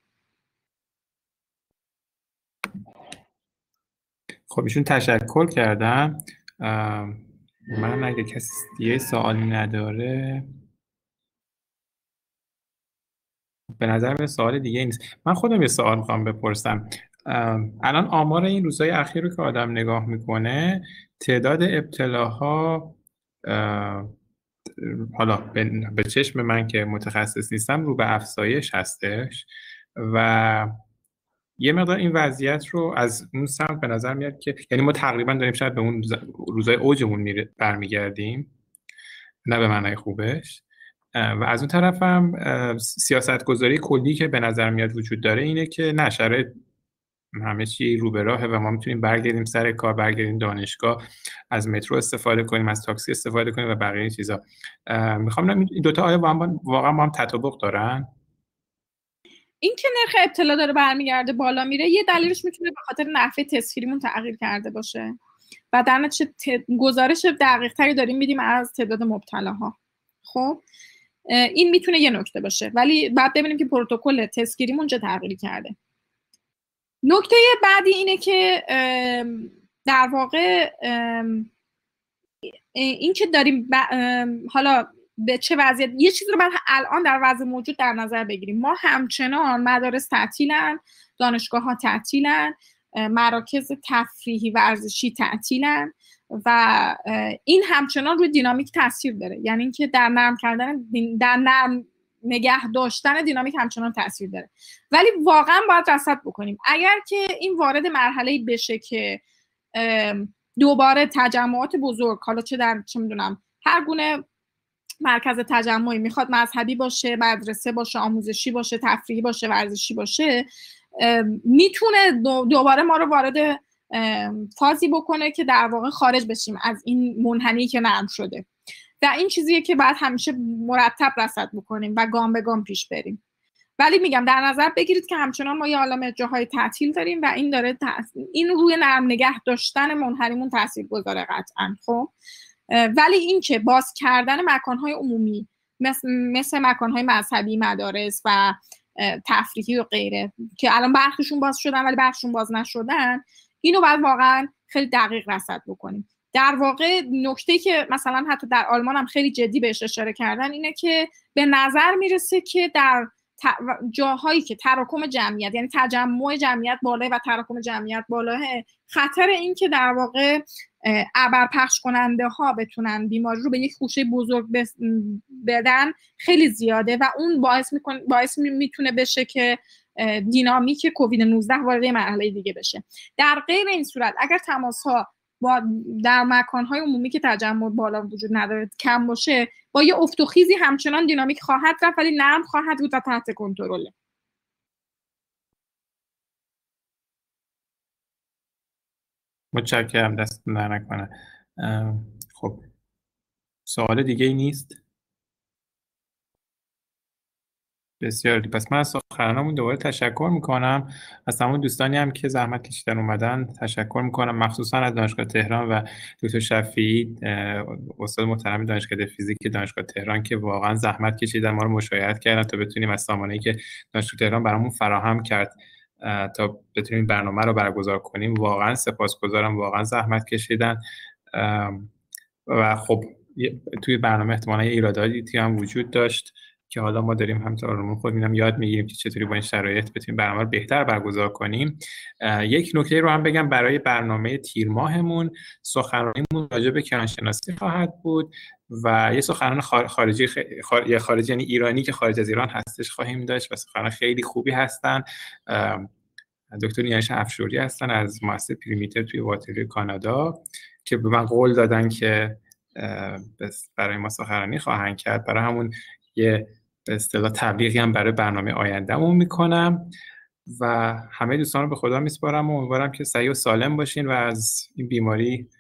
خب ایشون تشکر کردم. من اگه کسی دیگه سوالی نداره به نظر من سوال دیگه نیست. من خودم یه سوال میخوام بپرسم. الان آمار این روزهای اخیر رو که آدم نگاه میکنه تعداد ابتلاها حالا به چشم من که متخصص نیستم رو به افزایش هستش و یه مقدار این وضعیت رو از اون سمت به نظر میاد که یعنی ما تقریبا داریم شاید به اون روزهای اوجمون برمیگردیم، نه به معنای خوبش. و از اون طرف هم سیاستگذاری کلی که به نظر میاد وجود داره اینه که نه شرایط همه چی رو به راهه و ما میتونیم برگردیم سر کار، برگردیم دانشگاه، از مترو استفاده کنیم، از تاکسی استفاده کنیم و بقیه چیزا. میخوام این دوتا آیا واقعا با هم تطابق دارن؟ این که نرخ ابتلا داره برمیگرده بالا میره یه دلیلش میتونه به خاطر نحوه تسخیریمون تغییر کرده باشه و در نتیجه گزارش دقیق تری داریم میدیم از تعداد مبتلاها. خب این میتونه یه نکته باشه، ولی بعد ببینیم که پروتکل تسخیریمون چه تغییری کرده. نکته بعدی اینه که در واقع این که داریم حالا به چه وضعیت، یه چیزی رو باید الان در وضع موجود در نظر بگیریم. ما همچنان مدارس تعطیلن، دانشگاه ها تعطیلن، مراکز تفریحی ورزشی تعطیلن و این همچنان روی دینامیک تاثیر داره. یعنی اینکه در نرم نگه داشتن دینامیک همچنان تاثیر داره، ولی واقعا باید رصد بکنیم. اگر که این وارد مرحله‌ای بشه که دوباره تجمعات بزرگ، حالا چه میدونم هر گونه مرکز تجمعی، میخواد مذهبی باشه، مدرسه باشه، آموزشی باشه، تفریحی باشه، ورزشی باشه، میتونه دوباره ما رو وارد فازی بکنه که در واقع خارج بشیم از این منحنی که نرم شده و این چیزیه که باید همیشه مرتب رصد بکنیم و گام به گام پیش بریم. ولی میگم در نظر بگیرید که همچنان ما یه عالمه جاهای تعطیل داریم و این داره این روی نرم نگه داشتن منحنیمون تاثیرگذاره قطعا. خب ولی این که باز کردن مکانهای عمومی مثل مکانهای مذهبی، مدارس و تفریحی و غیره که الان برخیشون باز شدن ولی برخیشون باز نشدن، اینو باید واقعا خیلی دقیق رصد بکنیم. در واقع نکته‌ای که مثلا حتی در آلمان هم خیلی جدی بهش اشاره کردن اینه که به نظر میرسه که در جاهایی که تراکم جمعیت، یعنی تجمع جمعیت بالاه و تراکم جمعیت بالاه، خطر این که در واقع ابرپخش کننده ها بتونن بیماری رو به یک خوشه بزرگ بدن خیلی زیاده و اون باعث میتونه بشه که دینامیک کووید 19 وارد مرحله دیگه بشه. در غیر این صورت اگر تماس ها با در مکانهای عمومی که تجمع بالا وجود نداره کم باشه، با یه افت و خیزی همچنان دینامیک خواهد رفت ولی نرم خواهد بود و تحت کنترله. متشکرم، دستتون در نکنه. خب سوال دیگه ای نیست؟ بسیار. پس من از سخنرانمون دوباره تشکر میکنم، از تمام دوستانی هم که زحمت کشیدن اومدن تشکر میکنم، مخصوصا از دانشگاه تهران و دکتر شفیعی استاد محترم دانشکده فیزیک دانشگاه تهران که واقعا زحمت کشیدن، ما رو مشایعت کردن تا بتونیم از سامانه‌ای که دانشگاه تهران برامون فراهم کرد تا بتونیم برنامه رو برگزار کنیم. واقعا سپاسگزارم، واقعا زحمت کشیدن. و خب توی برنامه احتمالاً ایراداتی هم وجود داشت که حالا ما داریم همون خودمون یاد میگیریم که چطوری با این شرایط بتونیم برنامه رو بهتر برگزار کنیم. یک نکته رو هم بگم، برای برنامه تیر ماهمون سخنرانیمون راجع به کیهانشناسی خواهد بود و یه سخنران خارجی یعنی ایرانی که خارج از ایران هستش خواهیم داشت و سخنران خیلی خوبی هستن. دکتر نیایش افشوری هستن از مؤسسه پریمیتر توی واترلو کانادا که به من قول دادن که برای ما سخنرانی خواهند کرد. برای همون یه به اصطلاح تبلیغی هم برای برنامه آینده‌مون میکنم و همه دوستان رو به خدا میسپارم و امیدوارم که صحیح و سالم باشین و از این بیماری